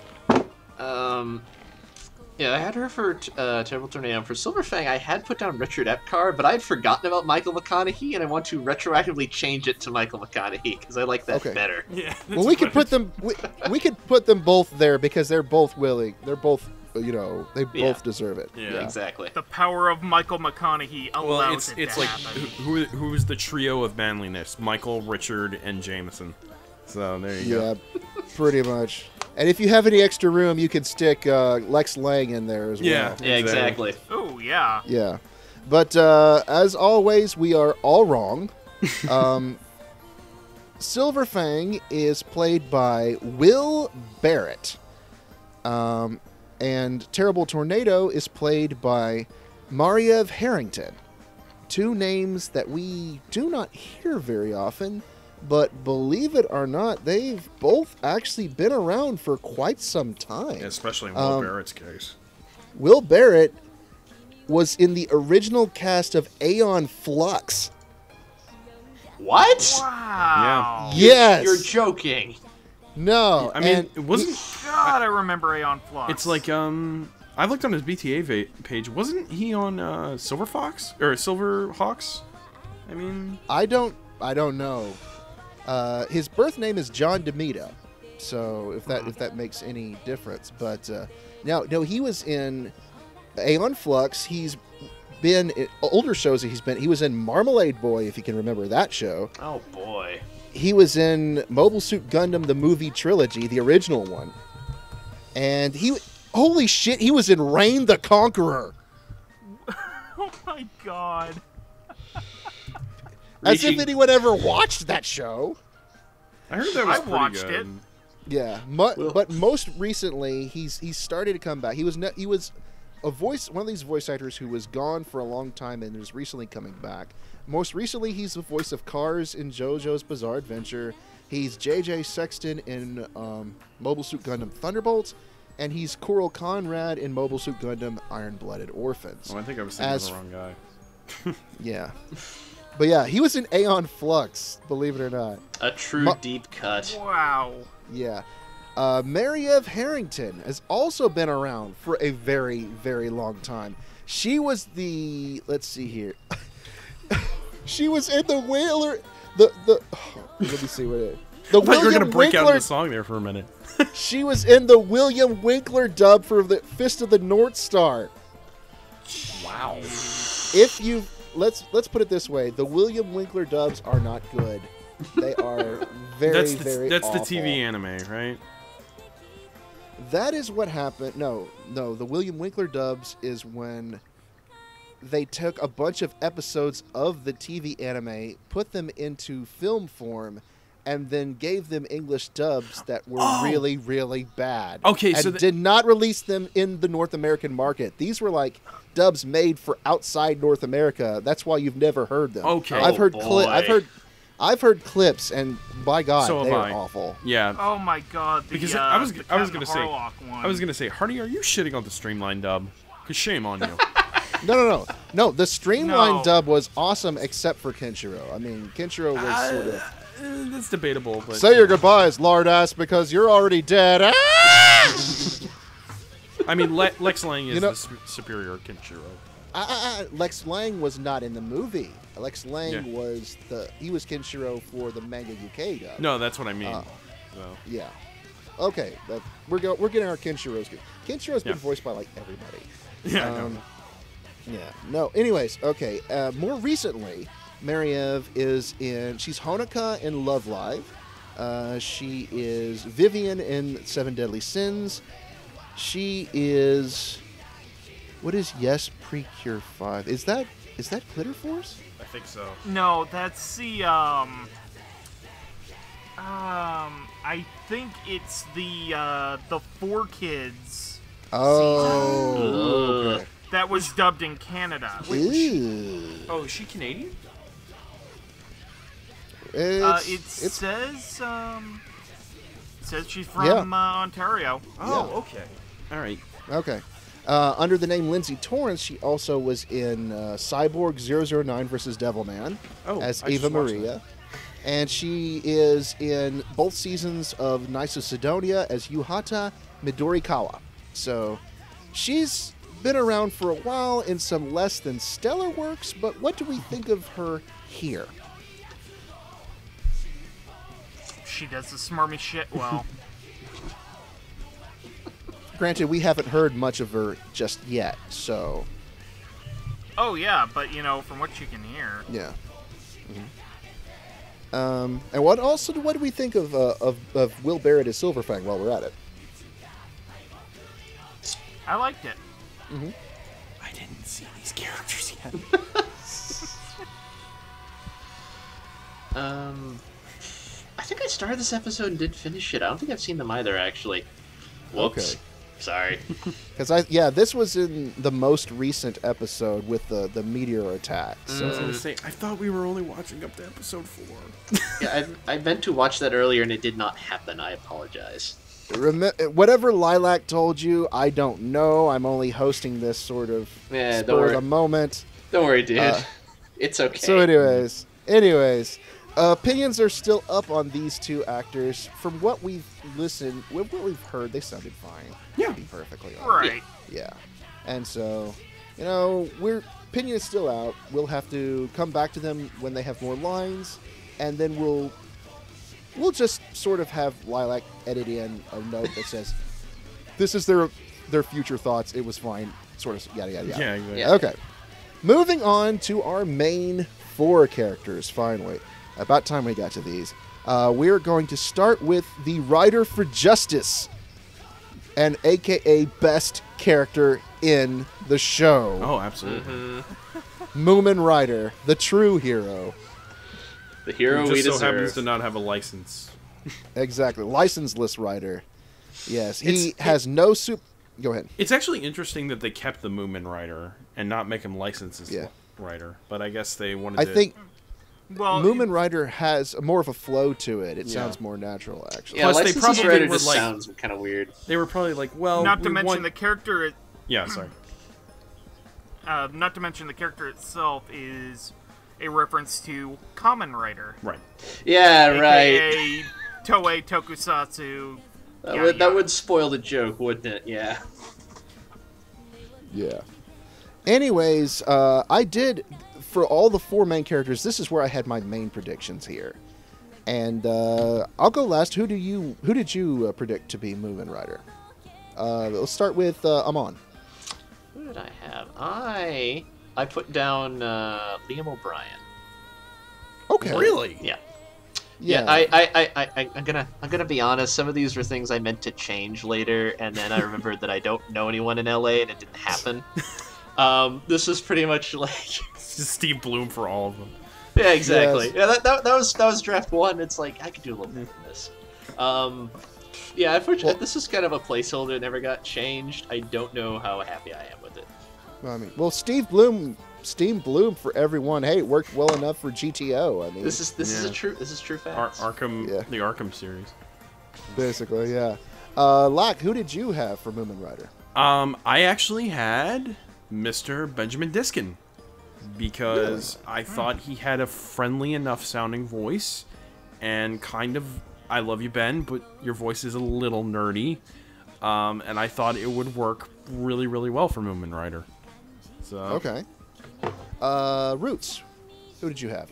Yeah, I had her for Terrible Tornado. For Silverfang, I had put down Richard Epcar, but I had forgotten about Michael McConaughey, and I want to retroactively change it to Michael McConaughey because I like that Okay. better. Yeah. Well, we could put them. We could put them both there because they're both willing. They're both. They Yeah. both deserve it. Yeah. Exactly. The power of Michael McConaughey allows Well, it it's to like happen. who's the trio of manliness? Michael, Richard, and Jameson. So there you Yeah, go. pretty much. And if you have any extra room, you can stick Lex Lang in there as Yeah. well. Yeah, exactly. Oh yeah. Yeah. But as always, we are all wrong. Silverfang is played by Will Barrett. And Terrible Tornado is played by Mariev Harrington. Two names that we do not hear very often, but believe it or not, they've both actually been around for quite some time. Especially in Will Barrett's case. Will Barrett was in the original cast of Aeon Flux. What? Wow. Yes. You're joking. No. I mean, it wasn't. God, I remember Aeon Flux. It's like I looked on his BTA page. Wasn't he on Silver Fox or Silver Hawks? I mean, I don't know. His birth name is John DeMita, so if that makes any difference. But no, he was in Aeon Flux. He's been in older shows. He was in Marmalade Boy, if you can remember that show. Oh boy. He was in Mobile Suit Gundam, the movie trilogy, the original one. And holy shit, he was in Reign the Conqueror. Oh my god. As if anyone ever watched that show. I heard that was I pretty watched good. it. Yeah, but most recently he's started to come back. He was one of these voice actors who was gone for a long time and is recently coming back. Most recently, he's the voice of Cars in JoJo's Bizarre Adventure. He's JJ Sexton in Mobile Suit Gundam Thunderbolts, and he's Coral Conrad in Mobile Suit Gundam Iron-Blooded Orphans. Oh, I think I was thinking of the wrong guy. Yeah. But yeah, he was in Aeon Flux, believe it or not. A true deep cut. Wow. Yeah. Mariev Harrington has also been around for a very, very long time. She was let's see here. She was in the Whaler. Let me see what it is. The I thought you were William gonna break out Winkler. into song there for a minute. She was in the William Winkler dub for the Fist of the North Star. Wow. If you let's put it this way, the William Winkler dubs are not good. They are very That's awful. the TV anime, right? That is what happened. No, the William Winkler dubs is when they took a bunch of episodes of the TV anime, put them into film form, and then gave them English dubs that were really, really bad. Okay, and so did not release them in the North American market. These were like dubs made for outside North America. That's why you've never heard them. Okay. I've heard boy. I've heard clips, and by God, So have they are I. awful. Yeah. Oh my god. Because the I was gonna Captain say, Harlock one. I was gonna say, Hardy, are you shitting on the Streamline dub? Cause shame on you. No. The Streamline No. dub was awesome, except for Kenshiro. I mean, Kenshiro was sort of That's debatable, but say your goodbyes, lard ass, because you're already dead. Ah! I mean, Lex Lang is You know- the superior Kenshiro. Lex Lang was not in the movie. Lex Lang Yeah. was Kenshiro for the manga UK dub. No, that's what I mean. So. Yeah. Okay, we're getting our Kenshiros. Kenshiro's been Yeah. voiced by like everybody. Yeah. I know. Yeah. No. Anyways, okay. More recently, Mariev she's Honoka in Love Live. She is Vivian in Seven Deadly Sins. She is. What is Yes Precure 5? Is that Glitter Force? I think so. No, that's the I think it's the Four Kids Oh. Okay. that was dubbed in Canada. Ew. Oh, is she Canadian? It says she's from Ontario. Oh, okay. All right. Okay. Under the name Lindsay Torrance, she also was in Cyborg 009 vs. Devilman as I Eva just watched Maria. And she is in both seasons of Knights of Sidonia as Yuhata Midorikawa. So she's been around for a while in some less than stellar works, but what do we think of her here? She does the smarmy shit well. Granted, we haven't heard much of her just yet, so Oh yeah, but from what you can hear. yeah. And what do we think of Will Barrett as Silverfang while we're at it? I liked it. I didn't see these characters yet. I think I started this episode and didn't finish it. I don't think I've seen them either, actually. Whoops. Okay. Sorry. Because this was in the most recent episode with the meteor attack. I So was gonna say, I thought we were only watching up to episode 4. Yeah, I meant to watch that earlier and it did not happen. I apologize. Whatever Lilac told you, I don't know. I'm only hosting this sort of spur of the moment. Don't worry, dude. It's okay. So anyways, opinions are still up on these two actors. From what we've listened, what we've heard, they sounded fine. Yeah. To be perfectly honest. Right. Yeah. And so, opinion is still out. We'll have to come back to them when they have more lines, and then we'll just sort of have Lilac edit in a note that says, "This is their future thoughts. It was fine." Sort of yada yada yada. Yeah, exactly. Yeah. Okay. Moving on to our main 4 characters. Finally, about time we got to these. We're going to start with the Rider for Justice, and AKA best character in the show. Oh, absolutely. Moomin Rider, the true hero. The hero Who we just so happens deserve. to not have a license. Exactly. Licenseless rider. Yes, he has no soup. Go ahead. It's actually interesting that they kept the Moomin Rider and not make him licensed as Rider. But I guess they wanted to... I think Well, Moomin Rider has more of a flow to it. It sounds more natural, actually. Yeah, Plus, they Licenseless probably Rider were just like- sounds kind of weird. They were probably like, well, not to we mention want... the character. Yeah, sorry. Not to mention the character itself is a reference to Kamen Rider, Right. Yeah, right. aka Toei Tokusatsu. That would spoil the joke, wouldn't it? Yeah. Yeah. Anyways, I did, for all the 4 main characters, this is where I had my main predictions here. And I'll go last. Who did you predict to be Moomin Rider? Let's start with Amon. Who did I have? I put down Liam O'Brien. Okay. Really? Yeah. Yeah. I'm gonna be honest. Some of these were things I meant to change later, and then I remembered that I don't know anyone in LA, and it didn't happen. This is pretty much like It's just Steve Bloom for all of them. yeah, exactly. Yes. Yeah, that was draft 1. It's like I could do a little bit from this. Yeah, unfortunately, this is kind of a placeholder. It never got changed. I don't know how happy I am with it. Steve Bloom for everyone. Hey, it worked well enough for GTO. I mean, This is a true fact. Arkham, Yeah. the Arkham series. basically, yeah. Lack, who did you have for Moomin Rider? I actually had Mr. Benjamin Diskin because I thought he had a friendly enough sounding voice and kind of, I love you, Ben, but your voice is a little nerdy. And I thought it would work really, really well for Moomin Rider. So Okay. Roots, who did you have?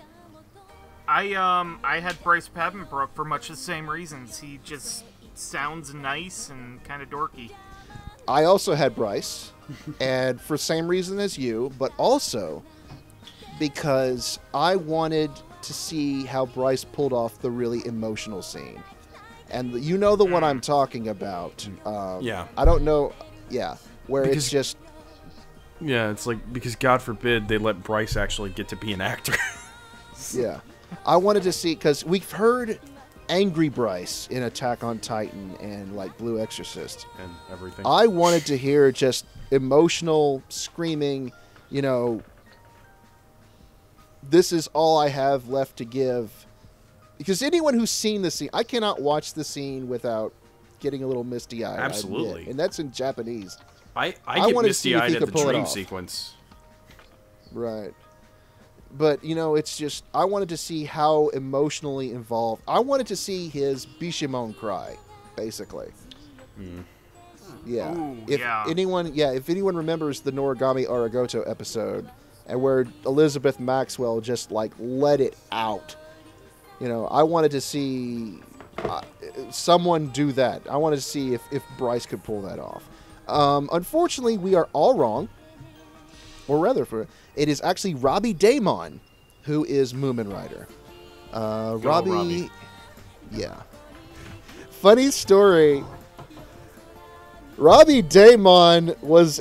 I had Bryce Papenbrook for much the same reasons. He just sounds nice and kind of dorky. I also had Bryce, and for same reason as you, but also because I wanted to see how Bryce pulled off the really emotional scene. And you know the one I'm talking about. Yeah. I don't know. Yeah. Where Because- it's just... yeah, it's like, because God forbid they let Bryce actually get to be an actor. Yeah. I wanted to see... Because we've heard angry Bryce in Attack on Titan and, like, Blue Exorcist. and everything. I wanted to hear just emotional screaming, this is all I have left to give. Because anyone who's seen the scene, I cannot watch the scene without getting a little misty-eyed. I admit. Absolutely. And that's in Japanese. I I get wanna see if misty-eyed he at could the pull it dream off. sequence. Right. But, it's just, I wanted to see how emotionally involved. I wanted to see his Bishamon cry, basically. Yeah. Ooh, if yeah. anyone remembers the Noragami Aragoto episode, and where Elizabeth Maxwell just, like, let it out. I wanted to see someone do that. I wanted to see if Bryce could pull that off. Unfortunately, we are all wrong. Or rather, it is actually Robbie Daemon who is Moomin Rider. Robbie. Yeah. Funny story. Robbie Daemon was...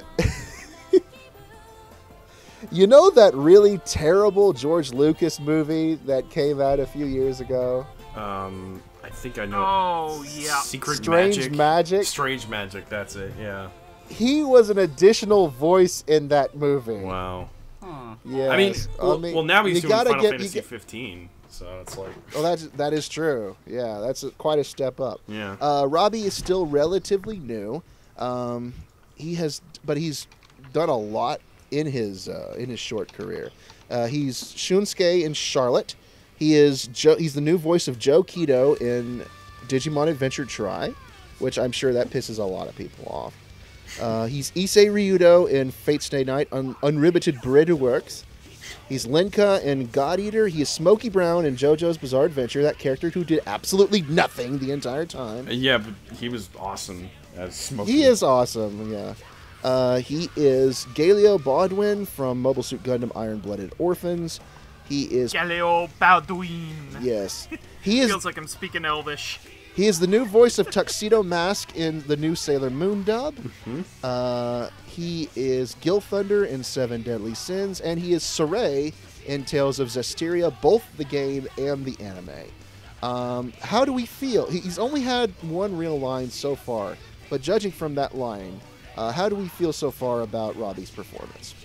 You know that really terrible George Lucas movie that came out a few years ago? I think I know. Oh, yeah. Secret Strange Magic? Strange Magic, that's it, yeah. He was an additional voice in that movie. Wow. Yeah. I mean, well, now he's doing Final Fantasy you 15. So it's like... Oh, that is true. Yeah, that's quite a step up. Yeah. Robbie is still relatively new. He's done a lot in his short career. He's Shunsuke in Charlotte. He's the new voice of Joe Kido in Digimon Adventure Tri, which I'm sure that pisses a lot of people off. He's Issei Ryudo in Fate Stay Night Unriveted Burrito Works. He's Linka in God Eater. He is Smokey Brown in JoJo's Bizarre Adventure, that character who did absolutely nothing the entire time. Yeah, but he was awesome as Smokey. He is awesome, yeah. He is Galileo Baldwin from Mobile Suit Gundam Iron-Blooded Orphans. He is... Galileo Baldwin. Yes. He is... Feels like I'm speaking Elvish. He is the new voice of Tuxedo Mask in the new Sailor Moon dub. Mm-hmm. He is Gil Thunder in Seven Deadly Sins, and he is Saray in Tales of Zestiria, both the game and the anime. How do we feel? He's only had one real line so far, but judging from that line, how do we feel so far about Robbie's performance?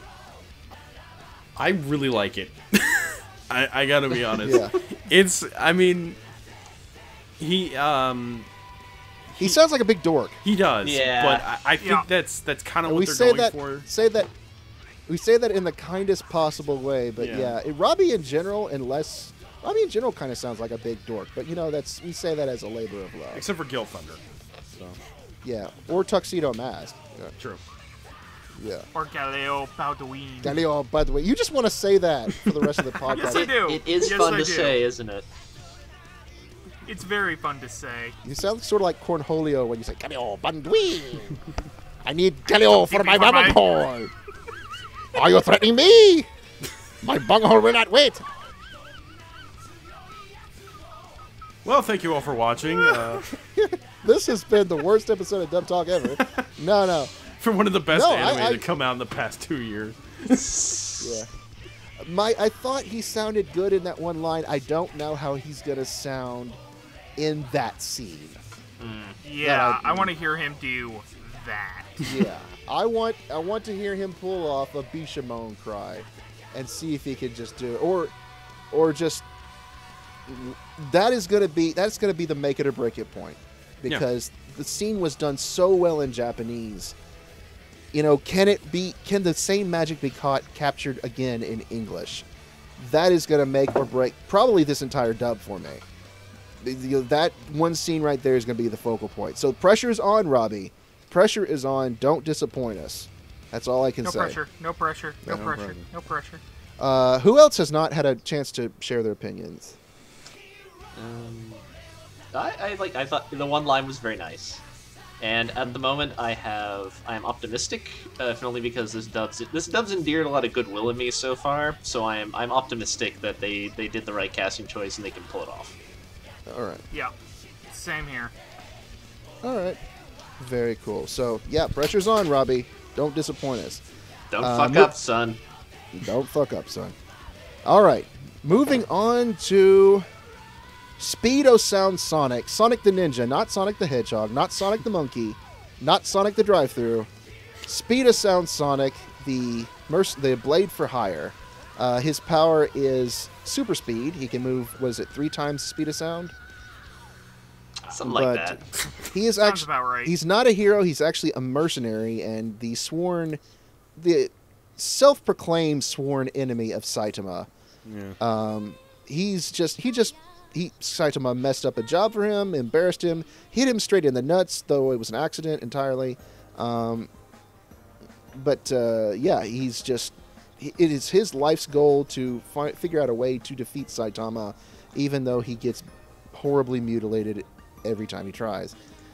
I really like it. I gotta be honest. Yeah. I mean, he sounds like a big dork. He does. Yeah. But I think that's kind of what they're going for. We say that in the kindest possible way, but yeah Robbie in general kind of sounds like a big dork. But we say that as a labor of love. Except for Gil Thunder. So. Yeah, or Tuxedo Mask. Yeah. True. Yeah. Or Galileo Baldwin. Galileo, by the way, you just want to say that for the rest of the podcast. Yes, I do. It is fun to say, isn't it? It's very fun to say. You sound sort of like Cornholio when you say Galileo Baldwin. I need Galileo for my bunghole. Are you threatening me? My bunghole will not wait. Well, thank you all for watching. This has been the worst episode of Dub Talk ever. No. For one of the best anime to come out in the past 2 years. Yeah. I thought he sounded good in that one line. I don't know how he's going to sound in that scene. Yeah, I want to hear him do that. Yeah. I want to hear him pull off a Bishamon cry and see if he can just do it. Or just... that's going to be the make it or break it point. Because the scene was done so well in Japanese. Can the same magic be captured again in English? That is going to make or break probably this entire dub for me. That one scene right there is going to be the focal point. So pressure's on, Robbie. Pressure is on. Don't disappoint us. That's all I can say. No pressure. Who else has not had a chance to share their opinions? I thought the one line was very nice, and at the moment I am optimistic, if only because this dub's endeared a lot of goodwill in me so far. So I'm optimistic that they did the right casting choice and they can pull it off. All right. Yeah. Same here. All right. Very cool. So yeah, pressure's on, Robbie. Don't disappoint us. Don't fuck up, son. Don't fuck up, son. All right. Moving on to Speedo Sound Sonic. Sonic the Ninja, not Sonic the Hedgehog, not Sonic the Monkey, not Sonic the Drive-Thru. Speedo Sound Sonic, the Blade for Hire. His power is super speed. He can move, 3 times the speed of sound? Something like that. He is Sounds about right. He's not a hero. He's actually a mercenary and the self-proclaimed sworn enemy of Saitama. Yeah. Saitama messed up a job for him, embarrassed him, hit him straight in the nuts, though it was an accident entirely. It is his life's goal to figure out a way to defeat Saitama, even though he gets horribly mutilated every time he tries.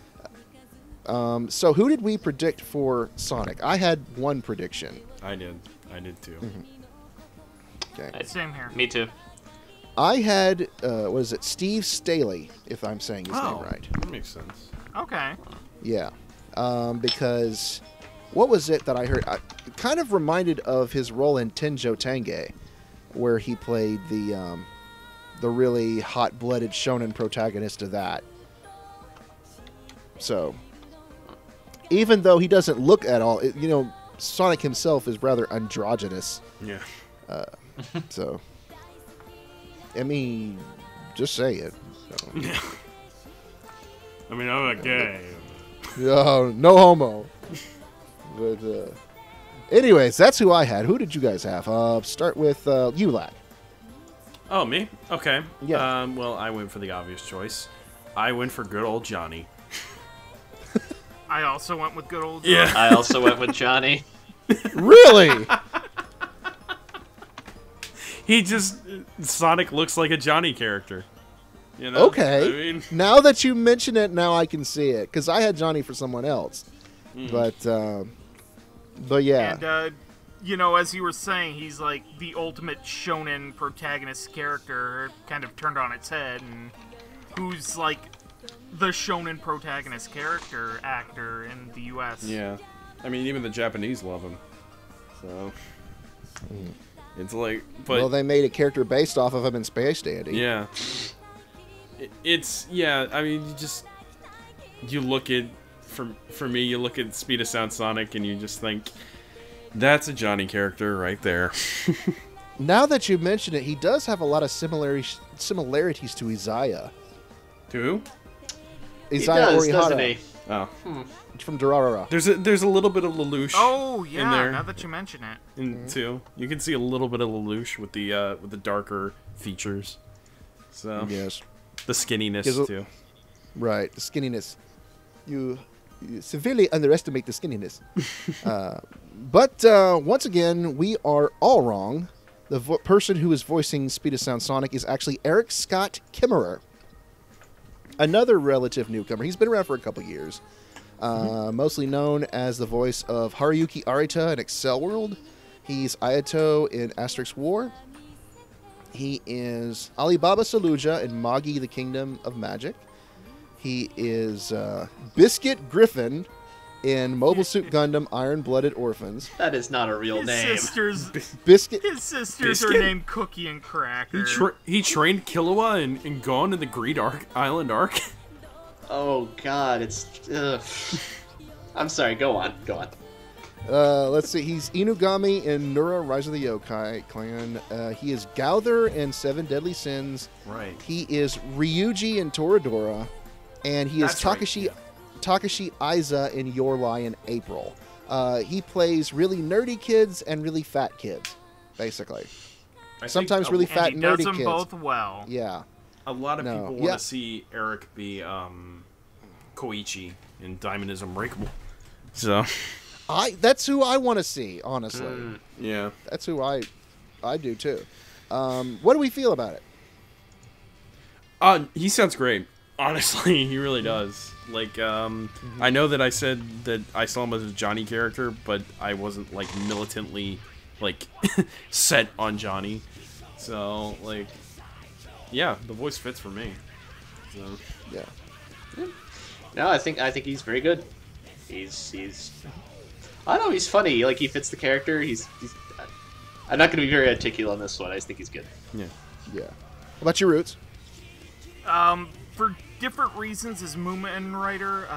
So who did we predict for Sonic? I had one prediction. I did too. Mm-hmm. Okay. Same here. Me too. I had, Steve Staley, if I'm saying his name right. That makes sense. Okay. Yeah. Because, what was it that I heard? It kind of reminded of his role in Tenjo Tenge, where he played the really hot-blooded shonen protagonist of that. So, even though he doesn't look at all, Sonic himself is rather androgynous. Yeah. So... I mean, just say it. So. I mean, I'm not gay. No homo. But anyways, that's who I had. Who did you guys have? Start with you, Lack. Oh, me? Okay. Yeah. Well, I went for the obvious choice. I went for good old Johnny. I also went with good old Johnny. Yeah. I also went with Johnny. Really? Sonic looks like a Johnny character. You know? Okay. I mean, Now that you mention it, now I can see it. Because I had Johnny for someone else. But yeah. And, as you were saying, he's like the ultimate shonen protagonist character, kind of turned on its head, and who's like the shonen protagonist character actor in the U.S. yeah. I mean, even the Japanese love him. So, it's like, but Well, they made a character based off of him in Space Dandy. yeah, I mean, you look at, for me, you look at Speed of Sound Sonic and you just think, that's a Johnny character right there. Now that you mention it, he does have a lot of similarities to Isaiah. To who? He Isaiah does, Orihara doesn't he? Oh, from Durarara. there's a little bit of Lelouch. Oh, in yeah, there. now that you mention it. Too. You can see a little bit of Lelouch with the darker features. So Yes. the skinniness Gizzle- too. Right, the skinniness. You severely underestimate the skinniness. But once again, we are all wrong. The person who is voicing Speed of Sound Sonic is actually Eric Scott Kimmerer, another relative newcomer. He's been around for a couple years. Mostly known as the voice of Haruyuki Arita in Excel World. He's Ayato in Asterix War. He is Alibaba Saluja in Magi the Kingdom of Magic. He is Biscuit Griffin in Mobile Suit Gundam Iron-Blooded Orphans. That is not a real name. Biscuit. His sisters Biscuit? are named Cookie and Cracker. He trained Killua and Gon in the Greed Island arc. Oh God, it's. I'm sorry. Go on. Let's see. He's Inugami in Nura Rise of the Yokai Clan. He is Gauther in Seven Deadly Sins. Right. He is Ryuji in Toradora. And he is That's right, Takashi Aiza in Your Lie in April. He plays really nerdy kids and really fat kids, basically. Sometimes really fat and he nerdy does them kids. both well. Yeah. A lot of No. people want Yeah. to see Eric be Koichi in Diamond is Unbreakable. So That's who I want to see, honestly. yeah. That's who I do too. What do we feel about it? He sounds great. Honestly, he really does. Like, I know that I said that I saw him as a Johnny character, but I wasn't, like, militantly, like, set on Johnny. So, like, yeah, the voice fits for me. So, Yeah. No, I think he's very good. He's. I don't know. He's funny. Like he fits the character. He's I'm not going to be very articulate on this one. I just think he's good. yeah. Yeah. How about your roots? For different reasons as Moomin writer,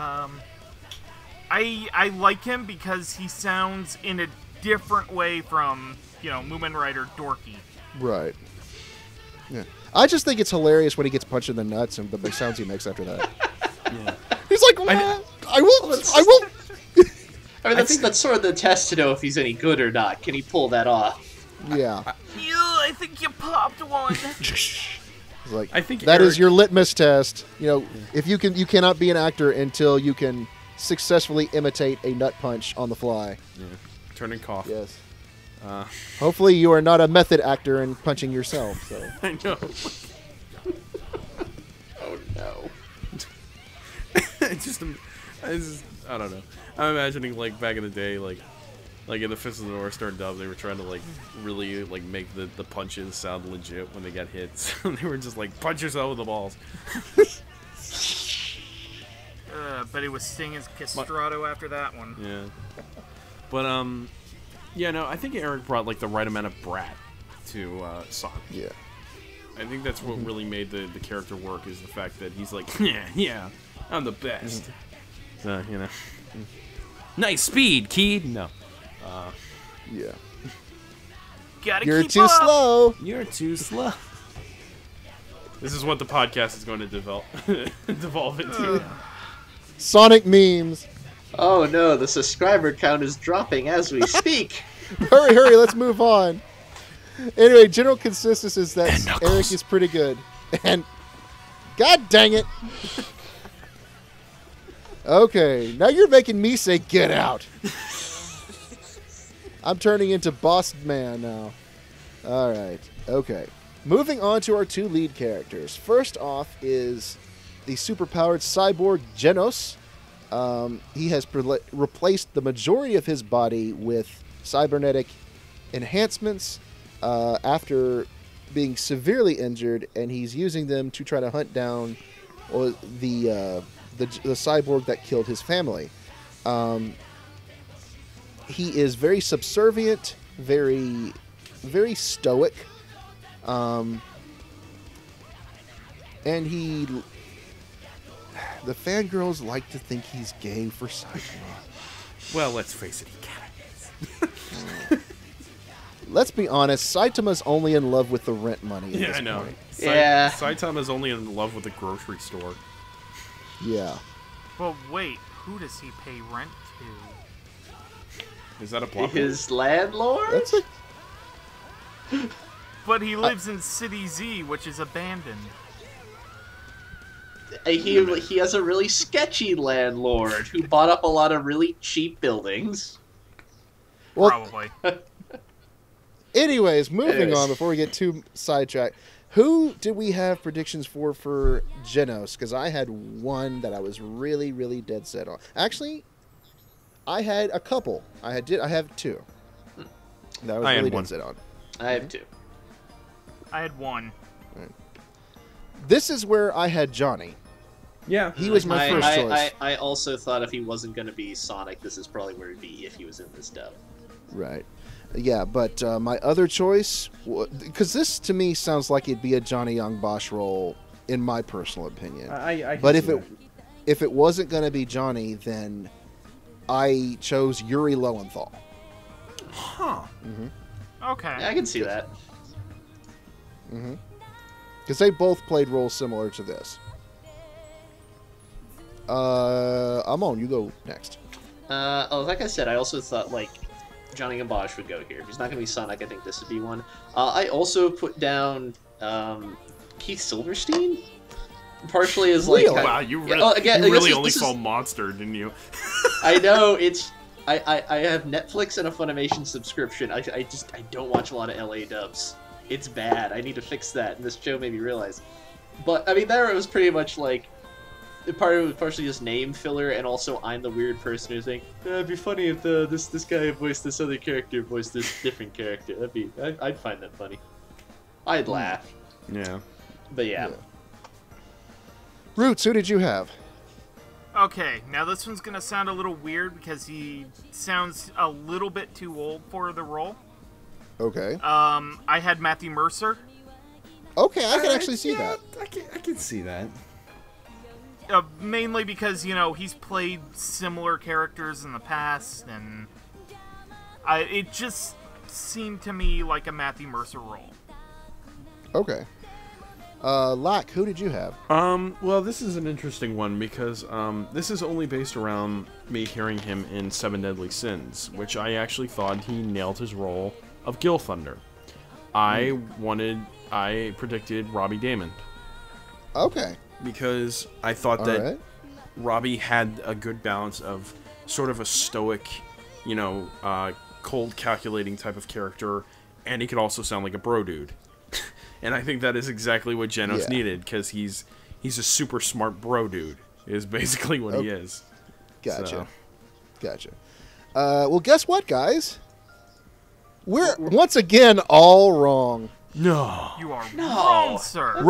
I like him because he sounds in a different way from, Moomin writer Dorky. Right. Yeah. I just think it's hilarious when he gets punched in the nuts and the big sounds he makes after that. Yeah. He's like, I will. I mean, that's sort of the test to know if he's any good or not. Can he pull that off? Yeah. I think you popped one. It's like, I think that is Eric- your litmus test. If you cannot be an actor until you can successfully imitate a nut punch on the fly. Yeah. Turn and cough. Yes. Hopefully you are not a method actor and punching yourself. So. I know. Oh no. I don't know. I'm imagining like back in the day, like in the Fist of the North Star dub, they were trying to like really like make the punches sound legit when they got hits. They were just like punch yourself with the balls. But he was singing castrato after that one. Yeah. But yeah, no, I think Eric brought like the right amount of brat to Saki. Yeah. I think that's what really made the character work, is the fact that he's like, yeah, I'm the best. So, nice speed, kid. No. Yeah. Gotta You're keep too up. slow. You're too slow. This is what the podcast is going to devolve into. Sonic memes. Oh no, the subscriber count is dropping as we speak. Hurry, let's move on. Anyway, general consensus is that Eric is pretty good. And god dang it. Okay, now you're making me say get out. I'm turning into boss man now. Alright, okay. Moving on to our two lead characters. First off is the superpowered cyborg Genos. He has replaced the majority of his body with cybernetic enhancements after being severely injured, and he's using them to try to hunt down the cyborg that killed his family. He is very subservient, very, very stoic, and the fangirls like to think he's gay for Saitama. Well, let's face it, he kind of is. Let's be honest, Saitama's only in love with the rent money at this point. Yeah. Saitama's only in love with the grocery store. Yeah. Well, wait, who does he pay rent to? Is that a plot? His landlord? That's a... But he lives in City Z, which is abandoned. He has a really sketchy landlord who bought up a lot of really cheap buildings. Well, Probably. anyways, moving on before we get too sidetracked. Who did we have predictions for Genos? Because I had one that I was really, really dead set on. Actually, I had a couple. I have two that I was really dead set on. I have two. I had one. This is where I had Johnny. Yeah. He was my first choice. I also thought if he wasn't going to be Sonic, this is probably where he'd be if he was in this dub. Right. Yeah, but my other choice, because this to me sounds like it'd be a Johnny Young Bosch role, in my personal opinion. But if it wasn't going to be Johnny, then I chose Yuri Lowenthal. Huh. Mm-hmm. Okay. Yeah, I can see that. Mm-hmm. Because they both played roles similar to this. Amon, you go next. Like I said, I also thought like Johnny and Bosch would go here. If he's not going to be Sonic, I think this would be one. I also put down Keith Silverstein, partially as like wow, you really only saw Monster, didn't you? I know it's. I have Netflix and a Funimation subscription. I don't watch a lot of LA dubs. It's bad. I need to fix that, and this show made me realize. But I mean, there it was pretty much like. Part of it was partially just name filler, and also I'm the weird person who's saying, it'd be funny if this guy voiced this other character, voiced this different character. I'd find that funny. I'd laugh. Yeah. But yeah. Roots, who did you have? Okay, now this one's gonna sound a little weird because he sounds a little bit too old for the role. Okay. I had Matthew Mercer. Okay, I can actually see that. I can see that. Mainly because, you know, he's played similar characters in the past, and it just seemed to me like a Matthew Mercer role. Okay. Lack, who did you have? Well, this is an interesting one because this is only based around me hearing him in Seven Deadly Sins, which I actually thought he nailed his role of Gil Thunder. I predicted Robbie Damon. Okay. Because I thought that Robbie had a good balance of sort of a stoic, you know, cold calculating type of character, and he could also sound like a bro dude. And I think that is exactly what Genos needed, because he's a super smart bro dude, is basically what he is. Gotcha. So. Gotcha. Well, guess what, guys? We're once again all wrong. No. You are wrong, sir.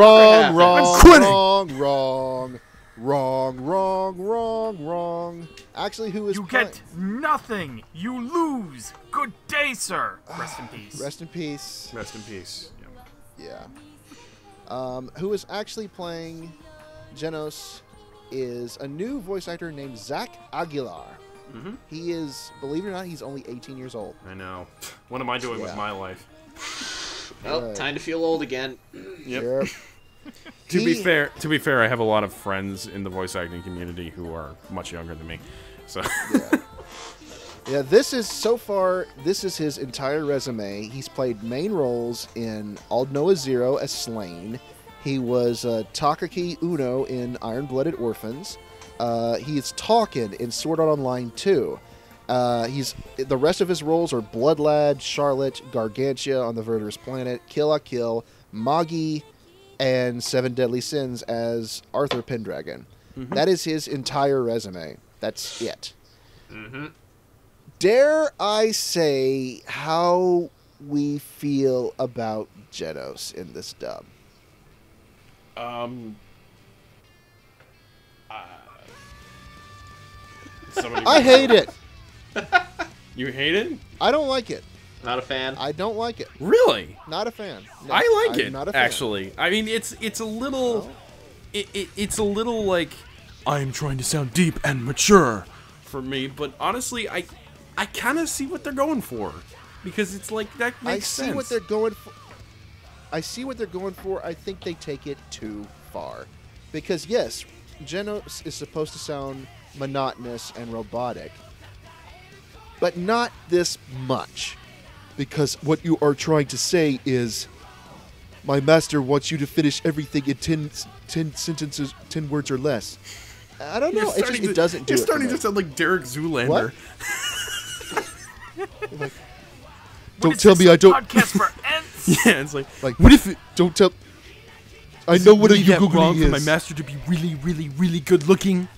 Wrong. Actually, who is You get nothing. You lose. Good day, sir. Rest in peace. Rest in peace. Rest in peace. Yeah. Who is actually playing Genos is a new voice actor named Zach Aguilar. Mm-hmm. He is, believe it or not, he's only 18 years old. I know. What am I doing with my life? Oh, time to feel old again. Yep. Sure. To be fair, I have a lot of friends in the voice acting community who are much younger than me. So Yeah, this is his entire resume. He's played main roles in All Noah Zero as Slain. He was Takaki Uno in Iron-Blooded Orphans. He's Talkin in Sword Art Online 2. The rest of his roles are Blood Lad, Charlotte, Gargantia on the Verdurous Planet, Kill la Kill, Magi, and Seven Deadly Sins as Arthur Pendragon. Mm-hmm. That is his entire resume. That's it. Mm-hmm. Dare I say how we feel about Genos in this dub? I hate it. You hate it? I don't like it. Not a fan? I don't like it. Really? Not a fan. No, I like it, not a fan. actually. I mean, it's a little... No. It's a little like, I'm trying to sound deep and mature for me, but honestly, I kind of see what they're going for. Because it's like, that makes sense. I see what they're going for. I see what they're going for. I think they take it too far. Because, yes, Genos is supposed to sound monotonous and robotic. But not this much. Because what you are trying to say is, my master wants you to finish everything in 10 sentences, 10 words or less. I don't know. It doesn't do it. You're starting to sound like Derek Zoolander. Like, don't tell me I don't. Podcast for ends? Yeah, it's like what if it? Don't tell. I know what a wrong is. For my master to be really, really, really good looking.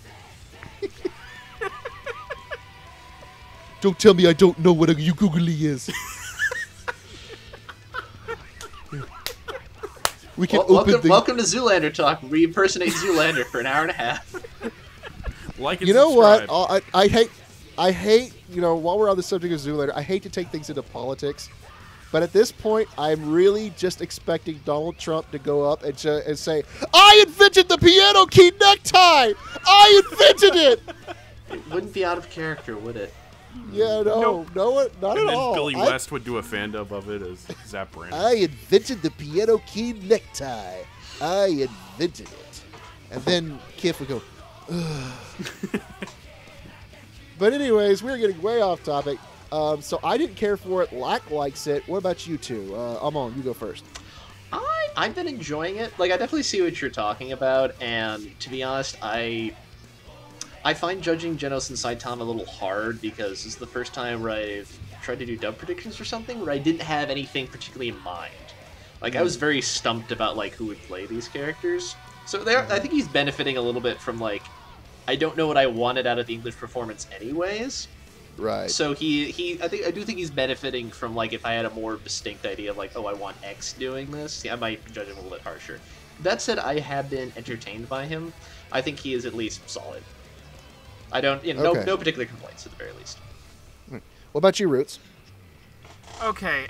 Don't tell me I don't know what a ukulele is. We can welcome to Zoolander Talk. We impersonate Zoolander for an hour and a half. Like and you know subscribe. what? I hate. While we're on the subject of Zoolander, I hate to take things into politics, but at this point, I'm really just expecting Donald Trump to go up and say, "I invented the piano key necktie. I invented it." It wouldn't be out of character, would it? Yeah, no, not and at then all. Billy West would do a fan dub of it as Zap Brandon. I invented the piano key necktie. I invented it. And then Kif would go, ugh. But anyways, we're getting way off topic. So I didn't care for it. Lack likes it. What about you two? Amon, you go first. I've been enjoying it. Like, I definitely see what you're talking about, and to be honest, I find judging Genos and Saitama a little hard because this is the first time where I've tried to do dub predictions or something where I didn't have anything particularly in mind. Like, I was very stumped about, like, who would play these characters. So I think he's benefiting a little bit from, like, I don't know what I wanted out of the English performance anyways. Right. So I do think he's benefiting from, like, if I had a more distinct idea of, like, oh, I want X doing this, I might judge him a little bit harsher. That said, I have been entertained by him. I think he is at least solid. I don't, no particular complaints at the very least. What about you, Roots? Okay,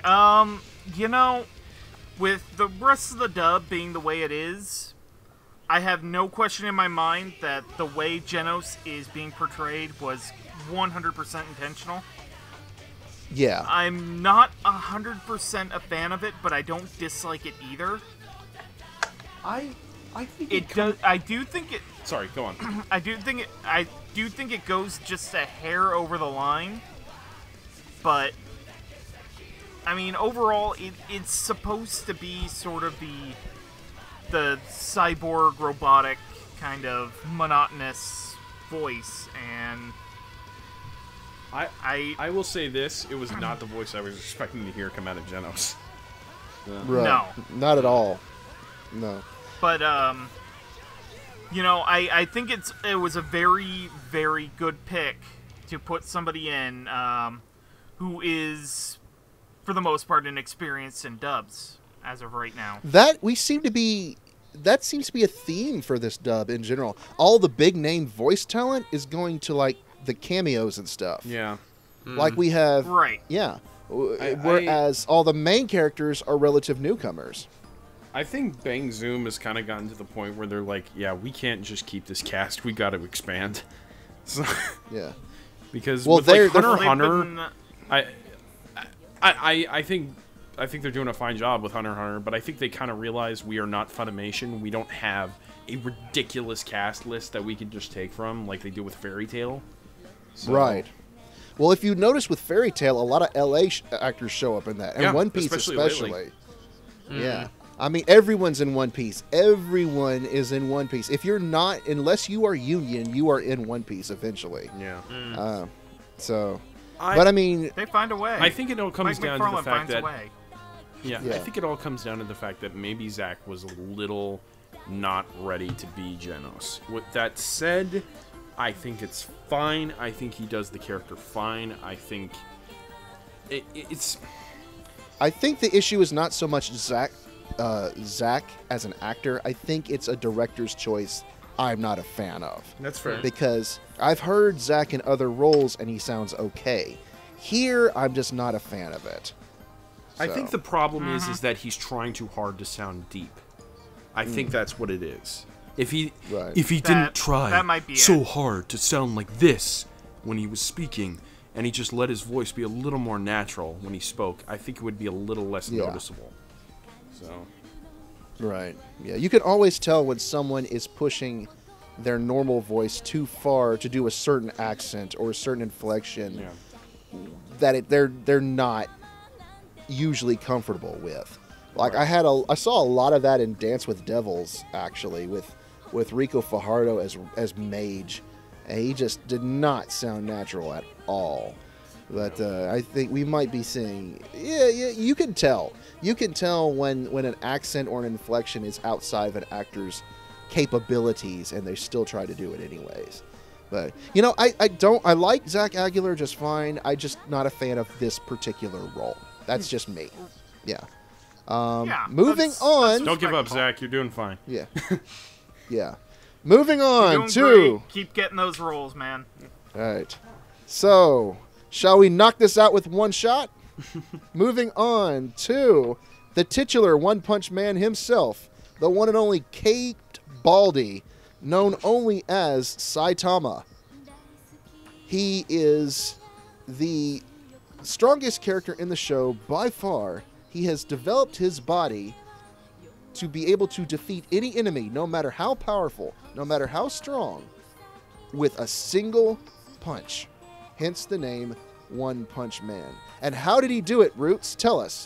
with the rest of the dub being the way it is, I have no question in my mind that the way Genos is being portrayed was 100% intentional. Yeah. I'm not 100% a fan of it, but I don't dislike it either. I think it does. I do think it. Sorry, go on. I do think it goes just a hair over the line, but I mean, overall, it's supposed to be sort of the cyborg robotic kind of monotonous voice, and I will say this: it was not the voice I was expecting to hear come out of Genos. Right. No, not at all. No. But I think it was a very, very good pick to put somebody in who is, for the most part, inexperienced in dubs as of right now. That seems to be a theme for this dub in general. All the big name voice talent is going to, like, the cameos and stuff. Yeah. Like we have. Right. Yeah. Whereas all the main characters are relative newcomers. I think Bang Zoom has kind of gotten to the point where they're like, yeah, we can't just keep this cast. We got to expand. So, yeah. Because with Hunter x Hunter, I think they're doing a fine job with Hunter x Hunter, but I think they kind of realize we are not Funimation. We don't have a ridiculous cast list that we can just take from, like they do with Fairy Tail. So, right. Well, if you notice with Fairy Tail, a lot of LA actors show up in that, and One Piece especially. Yeah. I mean, everyone's in One Piece. Everyone is in One Piece. If you're not, unless you are Union, you are in One Piece eventually. Yeah. But I mean, they find a way. I think it all comes down to the fact that. Yeah, I think it all comes down to the fact that maybe Zach was a little not ready to be Genos. With that said, I think it's fine. I think he does the character fine. I think it's. I think the issue is not so much Zach as an actor. I think it's a director's choice I'm not a fan of. That's fair. Because I've heard Zach in other roles and he sounds okay. Here, I'm just not a fan of it. I think the problem is that he's trying too hard to sound deep. I think that's what it is. If he didn't try so hard to sound like this when he was speaking, and he just let his voice be a little more natural when he spoke, I think it would be a little less noticeable. So, right. Yeah, you can always tell when someone is pushing their normal voice too far to do a certain accent or a certain inflection that they're not usually comfortable with. Like I saw a lot of that in Dance with Devils actually with Rico Fajardo as Mage, and he just did not sound natural at all. But I think we might be seeing, you can tell when an accent or an inflection is outside of an actor's capabilities, and they still try to do it anyways. But I like Zach Aguilar just fine. I'm just not a fan of this particular role. That's just me. Yeah. Moving on. Don't give up, Zach. You're doing fine. Yeah. Yeah. Moving on to great. Keep getting those rolls, man. All right. So, shall we knock this out with one shot? Moving on to the titular One Punch Man himself, the one and only Caped Baldy, known only as Saitama. He is the strongest character in the show by far. He has developed his body to be able to defeat any enemy, no matter how powerful, no matter how strong, with a single punch. Hence the name One Punch Man. And how did he do it, Roots? Tell us.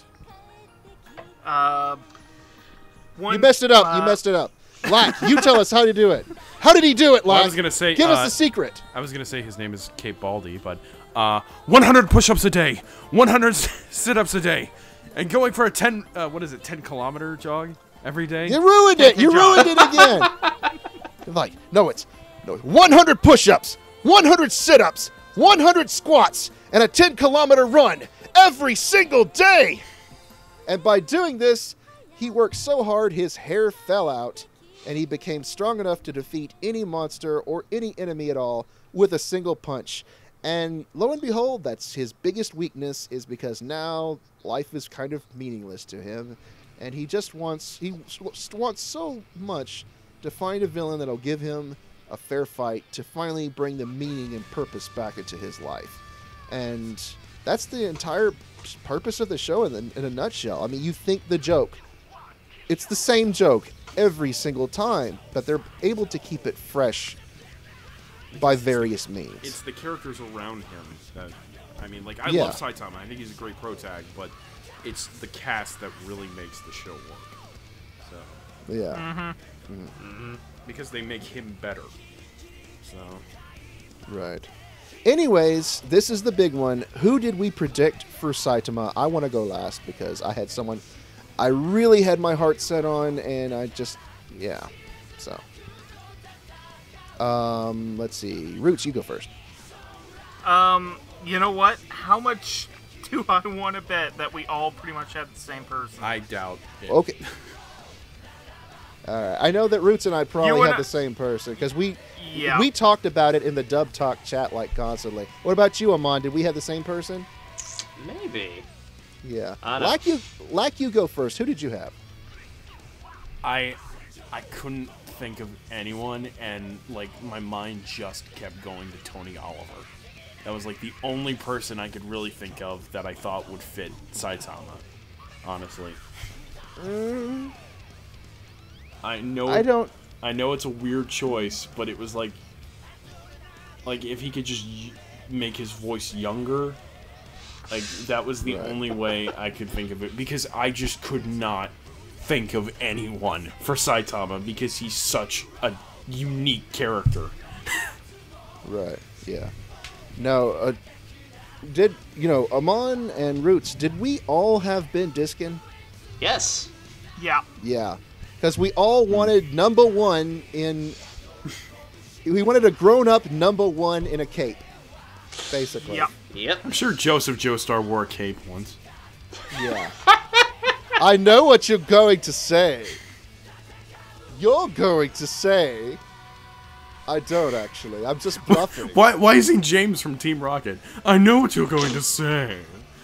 You messed it up. You messed it up. Lack, you tell us how to do it. How did he do it, Lack? Well, I was gonna say, give us the secret. I was gonna say his name is Cape Baldy, but 100 push-ups a day, 100 sit-ups a day, and going for a 10 10-kilometer jog every day. You ruined it. You ruined it again. Like, no, it's 100 push-ups, 100 sit-ups, 100 squats, and a 10-kilometer run every single day. And by doing this, he worked so hard his hair fell out, and he became strong enough to defeat any monster or any enemy at all with a single punch. And lo and behold, that's his biggest weakness, is because now life is kind of meaningless to him, and he wants so much to find a villain that'll give him a fair fight to finally bring the meaning and purpose back into his life. And that's the entire purpose of the show in a nutshell. I mean, you think the joke, it's the same joke every single time, but they're able to keep it fresh by various means. It's the characters around him that, I mean, like, I love Saitama. I think he's a great protag, but it's the cast that really makes the show work. So. Yeah. Because they make him better. So. Right. Anyways, this is the big one. Who did we predict for Saitama? I want to go last because I had someone I really had my heart set on, and I just, so. Let's see. Roots, you go first. You know what? How much do I want to bet that we all pretty much have the same person? I doubt it. Okay. All right. I know that Roots and I probably have the same person because we talked about it in the Dub Talk chat like constantly. What about you, Amon? Did we have the same person? Maybe. Yeah. Like you go first. Who did you have? I couldn't think of anyone, and like my mind just kept going to Tony Oliver. That was like the only person I could really think of that I thought would fit Saitama. honestly. I don't. I know it's a weird choice, but it was like if he could just make his voice younger, like that was the only way I could think of it, because I just could not think of anyone for Saitama because he's such a unique character. Right. Yeah. No. Amon and Roots? Did we all have Ben Diskin? Yes. Yeah. Yeah. Because we all wanted number one in. We wanted a grown-up number one in a cape, basically. Yep. I'm sure Joseph Joestar wore a cape once. Yeah. I know what you're going to say. You're going to say. I don't actually. I'm just bluffing. Why isn't James from Team Rocket? I know what you're going to say.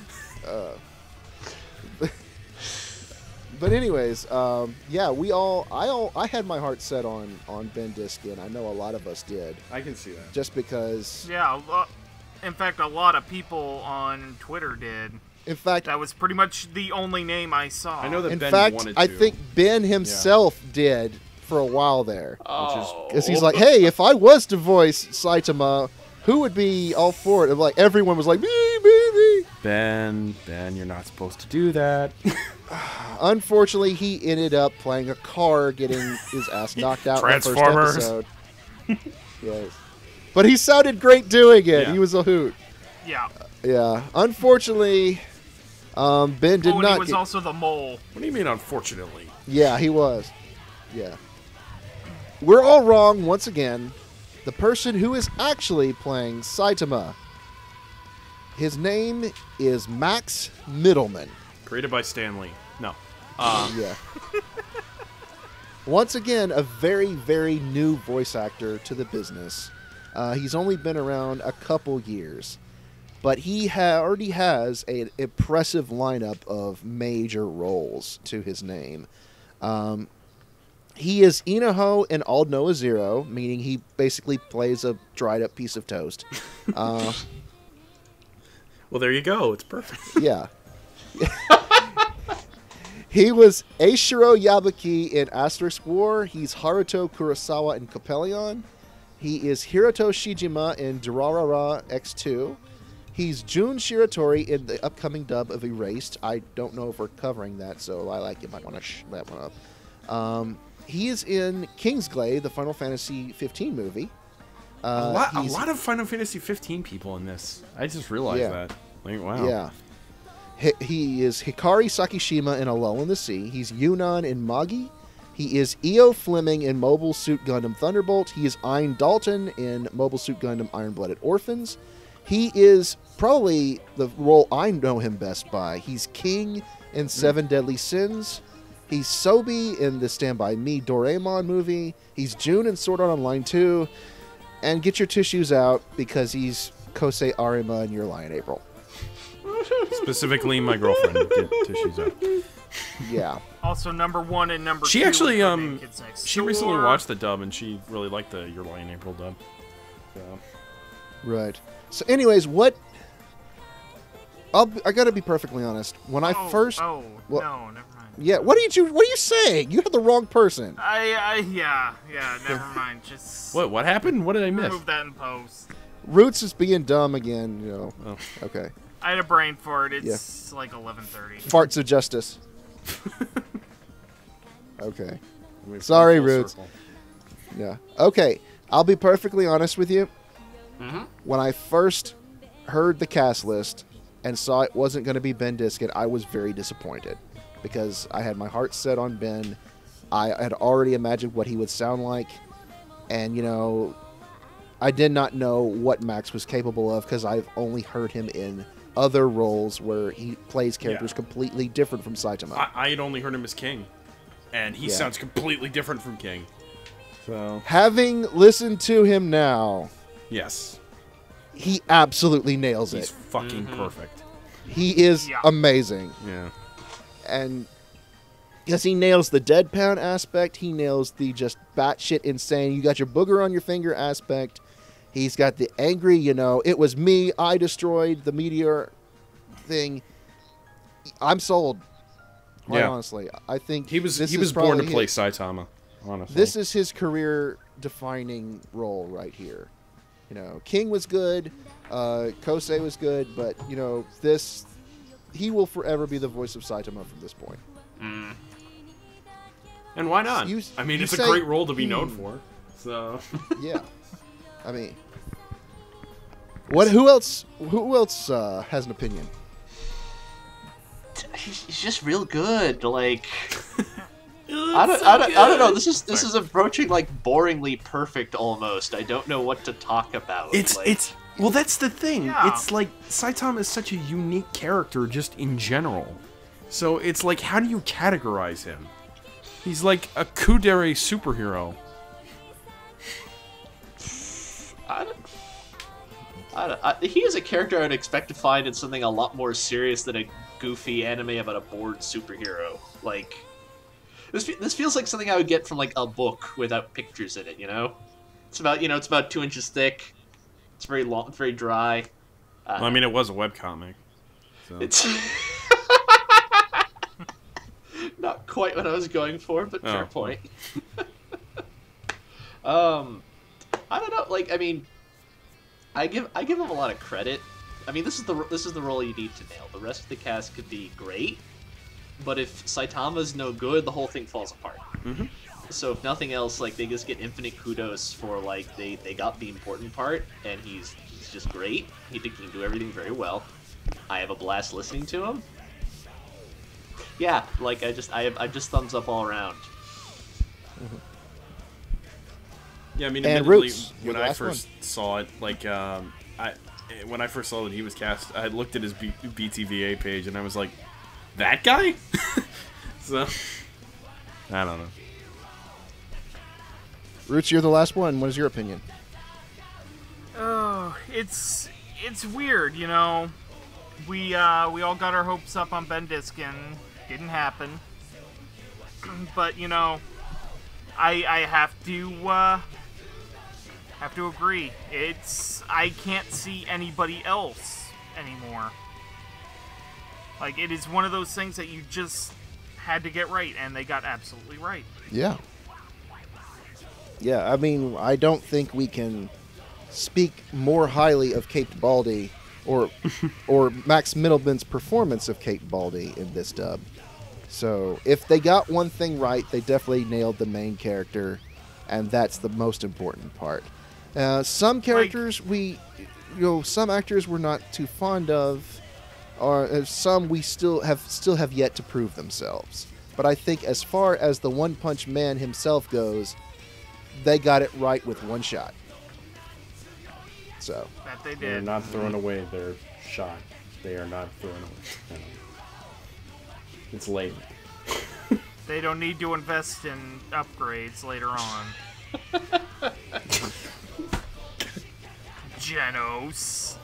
But anyways, yeah, I had my heart set on Ben Diskin. I know a lot of us did. I can see that. Just because. Yeah, in fact, a lot of people on Twitter did. In fact, that was pretty much the only name I saw. I know that in Ben fact, wanted to. I think Ben himself did for a while there. Oh. Because he's like, hey, if I was to voice Saitama, who would be all for it? And like everyone was like, me. Ben, you're not supposed to do that. Unfortunately, he ended up playing a car, getting his ass knocked out in the first episode. Yes. But he sounded great doing it. Yeah. He was a hoot. Yeah. Yeah. Unfortunately, Ben did and not. he was also the mole. What do you mean, unfortunately? Yeah, he was. Yeah. We're all wrong once again. The person who is actually playing Saitama, his name is Max Middleman. Created by Stan Lee. No. Yeah. Once again, a very, very new voice actor to the business. He's only been around a couple years, but he already has an impressive lineup of major roles to his name. He is Inoho in All Noah Zero, meaning he basically plays a dried-up piece of toast. Well, there you go. It's perfect. Yeah. He was Eiichiro Yabuki in Asterisk War. He's Haruto Kurosawa in Coppelion. He is Hiroto Shijima in Durarara X2. He's Jun Shiratori in the upcoming dub of Erased. I don't know if we're covering that, so you might want to that one up. He is in Kingsglaive, the Final Fantasy 15 movie. A lot of Final Fantasy 15 people in this. I just realized that. Like, wow. Yeah. He is Hikari Sakishima in A Lull in the Sea. He's Yunnan in Magi. He is Io Fleming in Mobile Suit Gundam Thunderbolt. He is Ein Dalton in Mobile Suit Gundam Iron-Blooded Orphans. He is probably the role I know him best by. He's King in Seven Deadly Sins. He's Sobi in the Stand By Me Doraemon movie. He's June in Sword Art Online 2. And get your tissues out because he's Kosei Arima in Your Lie in April. Specifically, my girlfriend get tissues out. Yeah. Also, number 1 and number 2. She actually, she recently watched the dub and she really liked the Your Lie in April dub. So. Right. So, anyways, I gotta be perfectly honest. When I first, no, never mind. Yeah. What are you saying? You had the wrong person. Yeah. Never mind. Just What happened? What did I miss? remove that in post. Roots is being dumb again. You know. Oh. Okay. I had a brain fart. It's like 11:30. Farts of justice. Okay. Sorry, Roots. Yeah. Okay. I'll be perfectly honest with you. Mm-hmm. When I first heard the cast list and saw it wasn't going to be Ben Diskin, I was very disappointed because I had my heart set on Ben. I had already imagined what he would sound like, and I did not know what Max was capable of because I've only heard him in other roles where he plays characters completely different from Saitama. I had only heard him as King, and he sounds completely different from King. So, having listened to him now, yes, he absolutely nails it. He's fucking perfect. He is amazing. Yeah. And because he nails the deadpan aspect, he nails the just batshit insane, you got your booger on your finger aspect. He's got the angry, it was me, I destroyed the meteor thing. I'm sold. Quite honestly, I think he was this is born to probably play Saitama. Honestly, this is his career-defining role right here. You know, King was good, Kosei was good, but you know he will forever be the voice of Saitama from this point. Mm. And why not? I mean, it's a great role to be known for. So yeah, I mean, who else has an opinion? He's just real good. Like, I don't know. This is approaching like boringly perfect almost. I don't know what to talk about. Well, that's the thing. Yeah. It's like Saitama is such a unique character just in general. So it's like, how do you categorize him? He's like a kudere superhero. He is a character I would expect to find in something a lot more serious than a goofy anime about a bored superhero. Like, this feels like something I would get from like a book without pictures in it. You know, it's about 2 inches thick. It's very long, it's very dry. Well, I mean, it was a webcomic. So. It's not quite what I was going for, but fair point. I don't know. Like, I mean, I give him a lot of credit. I mean, this is the role you need to nail. The rest of the cast could be great, but if Saitama's no good, the whole thing falls apart. Mm-hmm. So if nothing else, like, they just get infinite kudos for like they got the important part, and he's just great. He can do everything very well. I have a blast listening to him. Yeah, like I just thumbs up all around. Mm-hmm. Yeah, I mean, and admittedly, Roots, when I first saw it, like, when I first saw that he was cast, I looked at his BTVA page and I was like, that guy? So, I don't know. Roots, you're the last one. What is your opinion? Oh, it's weird, you know. We all got our hopes up on Bendisk and didn't happen. But you know, I have to agree. I can't see anybody else anymore. Like, it is one of those things that you just had to get right, and they got absolutely right. Yeah. Yeah, I mean, I don't think we can speak more highly of Caped Baldy or Max Middleman's performance of Caped Baldy in this dub. So, if they got one thing right, they definitely nailed the main character, and that's the most important part. Some characters some actors we're not too fond of, or some we still have yet to prove themselves. But I think as far as the One Punch Man himself goes, they got it right with one shot. So That they did. They're not throwing away their shot. They are not throwing away. No. It's late. They don't need to invest in upgrades later on. Genos.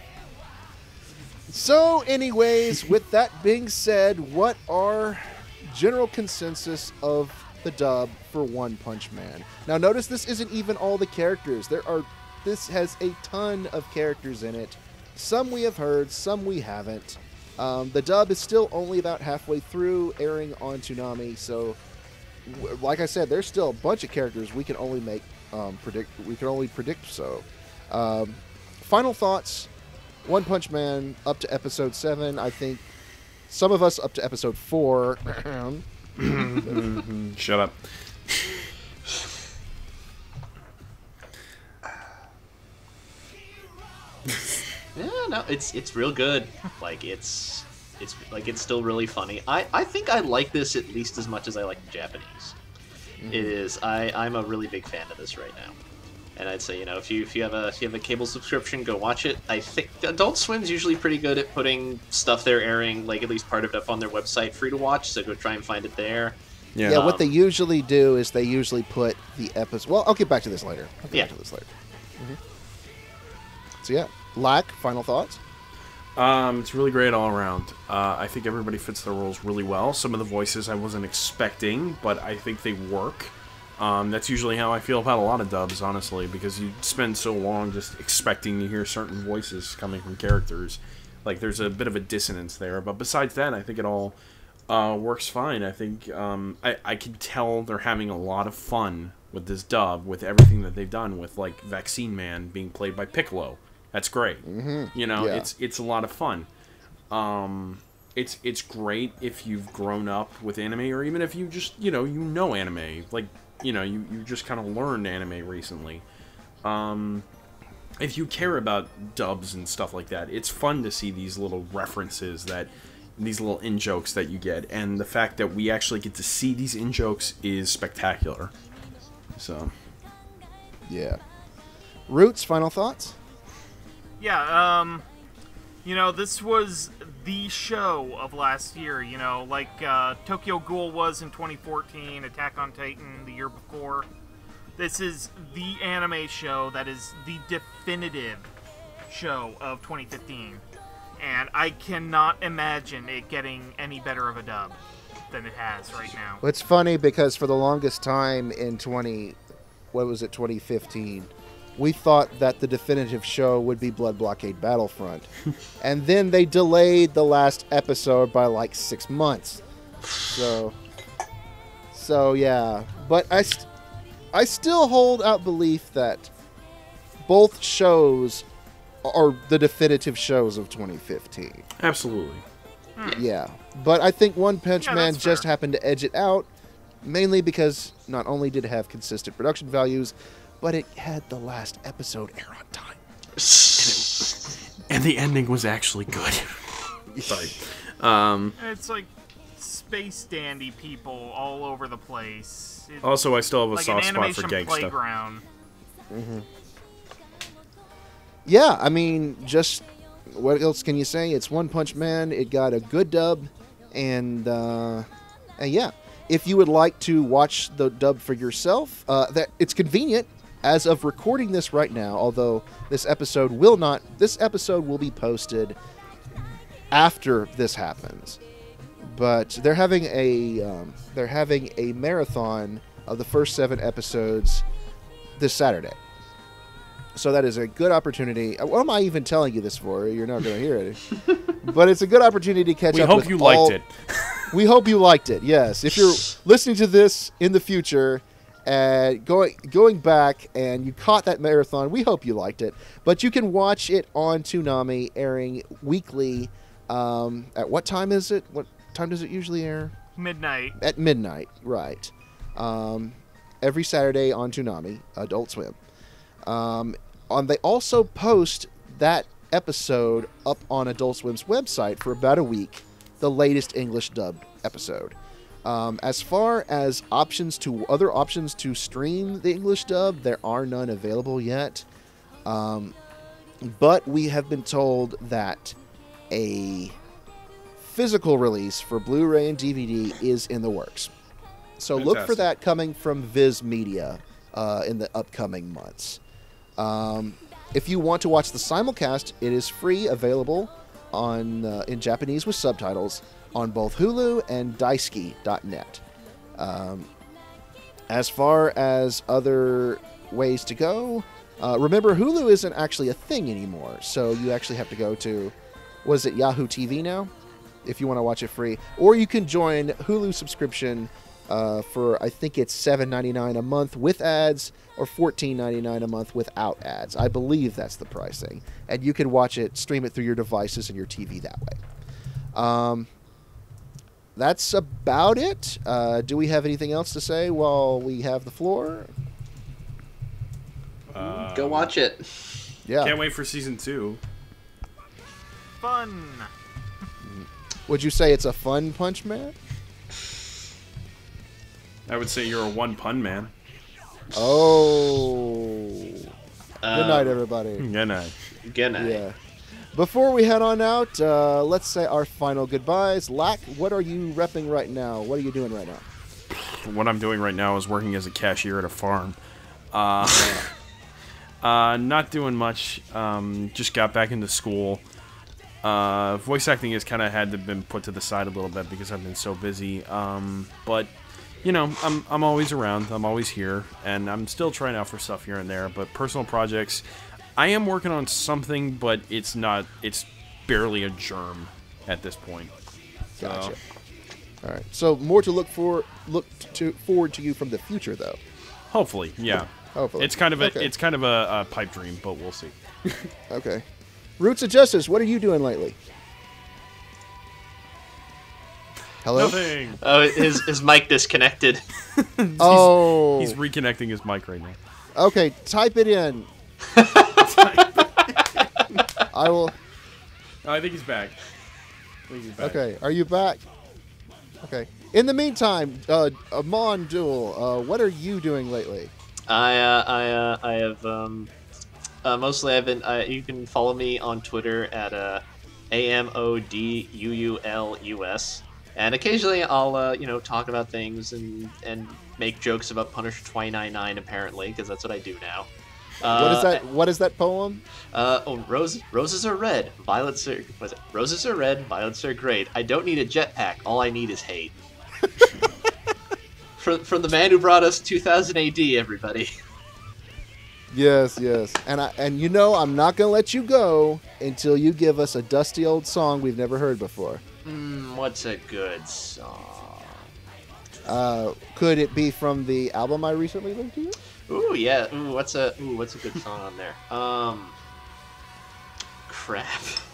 So, anyways, with that being said, what are general consensus of the dub for One Punch Man? Now, notice this isn't even all the characters. This has a ton of characters in it. Some we have heard, some we haven't. The dub is still only about halfway through airing on Toonami, so like I said, there's still a bunch of characters we can only predict. So, final thoughts. One Punch Man up to episode 7. I think some of us up to episode 4. Shut up. Yeah, no, it's real good. Like it's still really funny. I think I like this at least as much as I like the Japanese. It is. I'm a really big fan of this right now. And I'd say, if you have a cable subscription, go watch it. I think Adult Swim's usually pretty good at putting stuff they're airing, like at least part of it, up on their website free to watch. So go try and find it there. Yeah. What they usually do is they usually put the episode. Well, I'll get back to this later. So yeah, LacThe, final thoughts. It's really great all around. I think everybody fits their roles really well. Some of the voices I wasn't expecting, but I think they work. That's usually how I feel about a lot of dubs, honestly, because you spend so long just expecting to hear certain voices coming from characters. Like, there's a bit of a dissonance there, but besides that, I think it all Works fine. I think I can tell they're having a lot of fun with this dub, with everything that they've done, with like Vaccine Man being played by Piccolo. That's great. Mm-hmm. You know, Yeah. it's a lot of fun. It's great if you've grown up with anime, or even if you just you know anime, like you just kind of learned anime recently. If you care about dubs and stuff like that, it's fun to see these little references, these little in-jokes that you get, and the fact that we actually get to see these in-jokes is spectacular. So, Yeah. Roots, final thoughts? Yeah, this was the show of last year, like Tokyo Ghoul was in 2014, Attack on Titan the year before. This is the anime show that is the definitive show of 2015. And I cannot imagine it getting any better of a dub than it has right now. Well, it's funny because for the longest time in 2015, we thought that the definitive show would be Blood Blockade Battlefront. And then they delayed the last episode by like 6 months. So yeah. But I still hold out belief that both shows are the definitive shows of 2015. absolutely. Yeah. But I think One Punch Yeah, Man that's just fair. happened to edge it out, mainly because not only did it have consistent production values, but it had the last episode air on time. And the ending was actually good. Sorry. It's like space dandy people all over the place. It's Also, I still have a like soft an spot animation for gangsta. playground. Yeah, I mean, just what else can you say? It's One Punch Man. It got a good dub, and yeah, if you would like to watch the dub for yourself, that it's convenient as of recording this right now. Although this episode will not. This episode will be posted after this happens, but they're having a marathon of the first 7 episodes this Saturday. So that is a good opportunity. What am I even telling you this for? You're not going to hear it. But it's a good opportunity to catch We up hope with you all- liked it. We hope you liked it, yes. If you're listening to this in the future and going back and you caught that marathon, we hope you liked it. But you can watch it on Toonami, airing weekly. At what time is it? What time does it usually air? Midnight. At midnight, right. Every Saturday on Toonami, Adult Swim. They also post that episode up on Adult Swim's website for about a week, the latest English dubbed episode. As far as other options to stream the English dub, there are none available yet. But we have been told that a physical release for Blu-ray and DVD is in the works. So look for Fantastic. that coming from Viz Media in the upcoming months. If you want to watch the simulcast, it is free, available on in Japanese with subtitles on both Hulu and Daisuki.net. As far as other ways to go, remember Hulu isn't actually a thing anymore, so you actually have to go to, was it Yahoo TV now? If you want to watch it free. Or you can join Hulu subscription for, I think it's $7.99 a month with ads, or $14.99 a month without ads. I believe that's the pricing. And you can watch it, stream it through your devices and your TV that way. That's about it. Do we have anything else to say while we have the floor? Go watch it. Yeah. Can't wait for season 2. Fun. Would you say it's a fun Punch Man? I would say you're a one pun man. Oh. Good night, everybody. Good night. Good night. Yeah. Before we head on out, let's say our final goodbyes. Lac, what are you repping right now? What are you doing right now? What I'm doing right now is working as a cashier at a farm. Not doing much. Just got back into school. Voice acting has kind of had to been put to the side a little bit because I've been so busy. But you know, I'm always around. I'm always here, and I'm still trying out for stuff here and there. But personal projects, I am working on something, but it's not. It's barely a germ at this point. So, Gotcha. All right. So more to forward to you from the future, though. Hopefully, yeah. Hopefully. It's kind of a Okay. it's kind of a pipe dream, but we'll see. Okay. Roots of Justice, what are you doing lately? Hello? Nothing. Oh, his mic disconnected. Oh. He's reconnecting his mic right now. Okay, type it in. I will. Oh, I think he's back. Okay, are you back? Okay. In the meantime, Amon Duel, what are you doing lately? I have mostly I've been. You can follow me on Twitter at AMODUULUS, and occasionally I'll talk about things and make jokes about Punisher 299 apparently, because that's what I do now. What is that poem? Roses are red, violets are. Was it? Roses are red, violets are great. I don't need a jetpack. All I need is hate. From the man who brought us 2000 AD, everybody. Yes. And I'm not gonna let you go until you give us a dusty old song we've never heard before. What's a good song? Could it be from the album I recently linked to you? Ooh, yeah. What's a good song on there? Crap.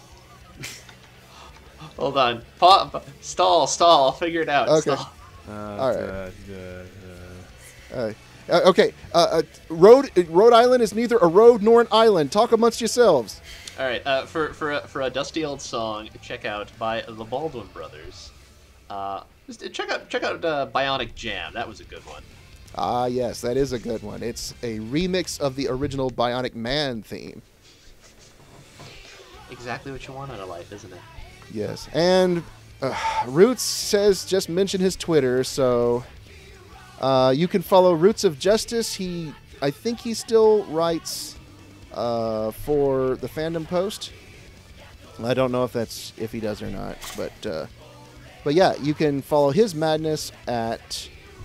Hold on. Stall. I'll figure it out. Okay. Stall. All right. Okay. Rhode Island is neither a road nor an island. Talk amongst yourselves. All right. For a dusty old song, check out by the Baldwin Brothers. Check out Bionic Jam. That was a good one. Ah, yes, that is a good one. It's a remix of the original Bionic Man theme. Exactly what you want out of life, isn't it? Yes, and Roots says just mention his Twitter, so you can follow Roots of Justice. I think he still writes for the Fandom Post. I don't know if he does or not, but yeah, you can follow his madness at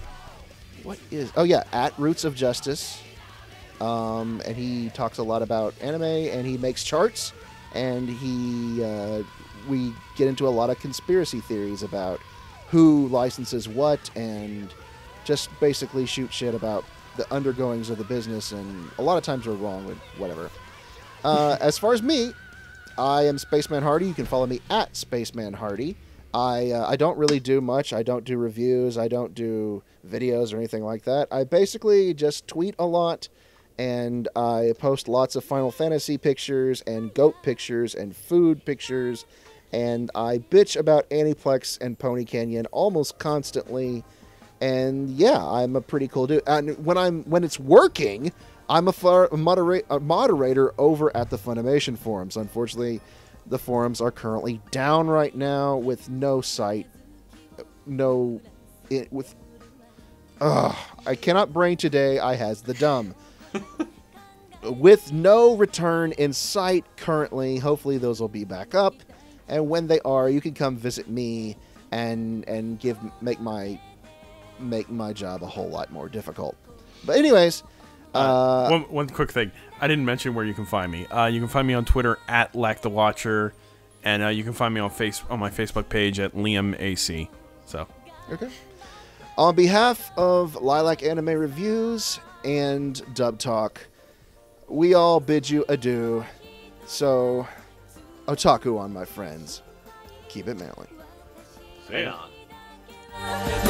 at Roots of Justice, and he talks a lot about anime, and he makes charts, and we get into a lot of conspiracy theories about who licenses what, and just basically shoot shit about the undergoings of the business, and a lot of times we're wrong with whatever. As far as me, I am Spaceman Hardy. You can follow me at Spaceman Hardy. I don't really do much. I don't do reviews. I don't do videos or anything like that. I basically just tweet a lot, and I post lots of Final Fantasy pictures and goat pictures and food pictures, and I bitch about Aniplex and Pony Canyon almost constantly. And yeah, I'm a pretty cool dude. And when it's working, I'm a moderator over at the Funimation forums. Unfortunately, the forums are currently down right now with no site. I cannot bring today. I has the dumb. With no return in sight currently. Hopefully those will be back up. And when they are, you can come visit me and make my job a whole lot more difficult. But anyways, one quick thing. I didn't mention where you can find me. You can find me on Twitter at LacThe Watcher, and you can find me on my Facebook page at LiamAC. So. Okay. On behalf of Lilac Anime Reviews and Dub Talk, we all bid you adieu. So, otaku on, my friends. Keep it manly. Say on.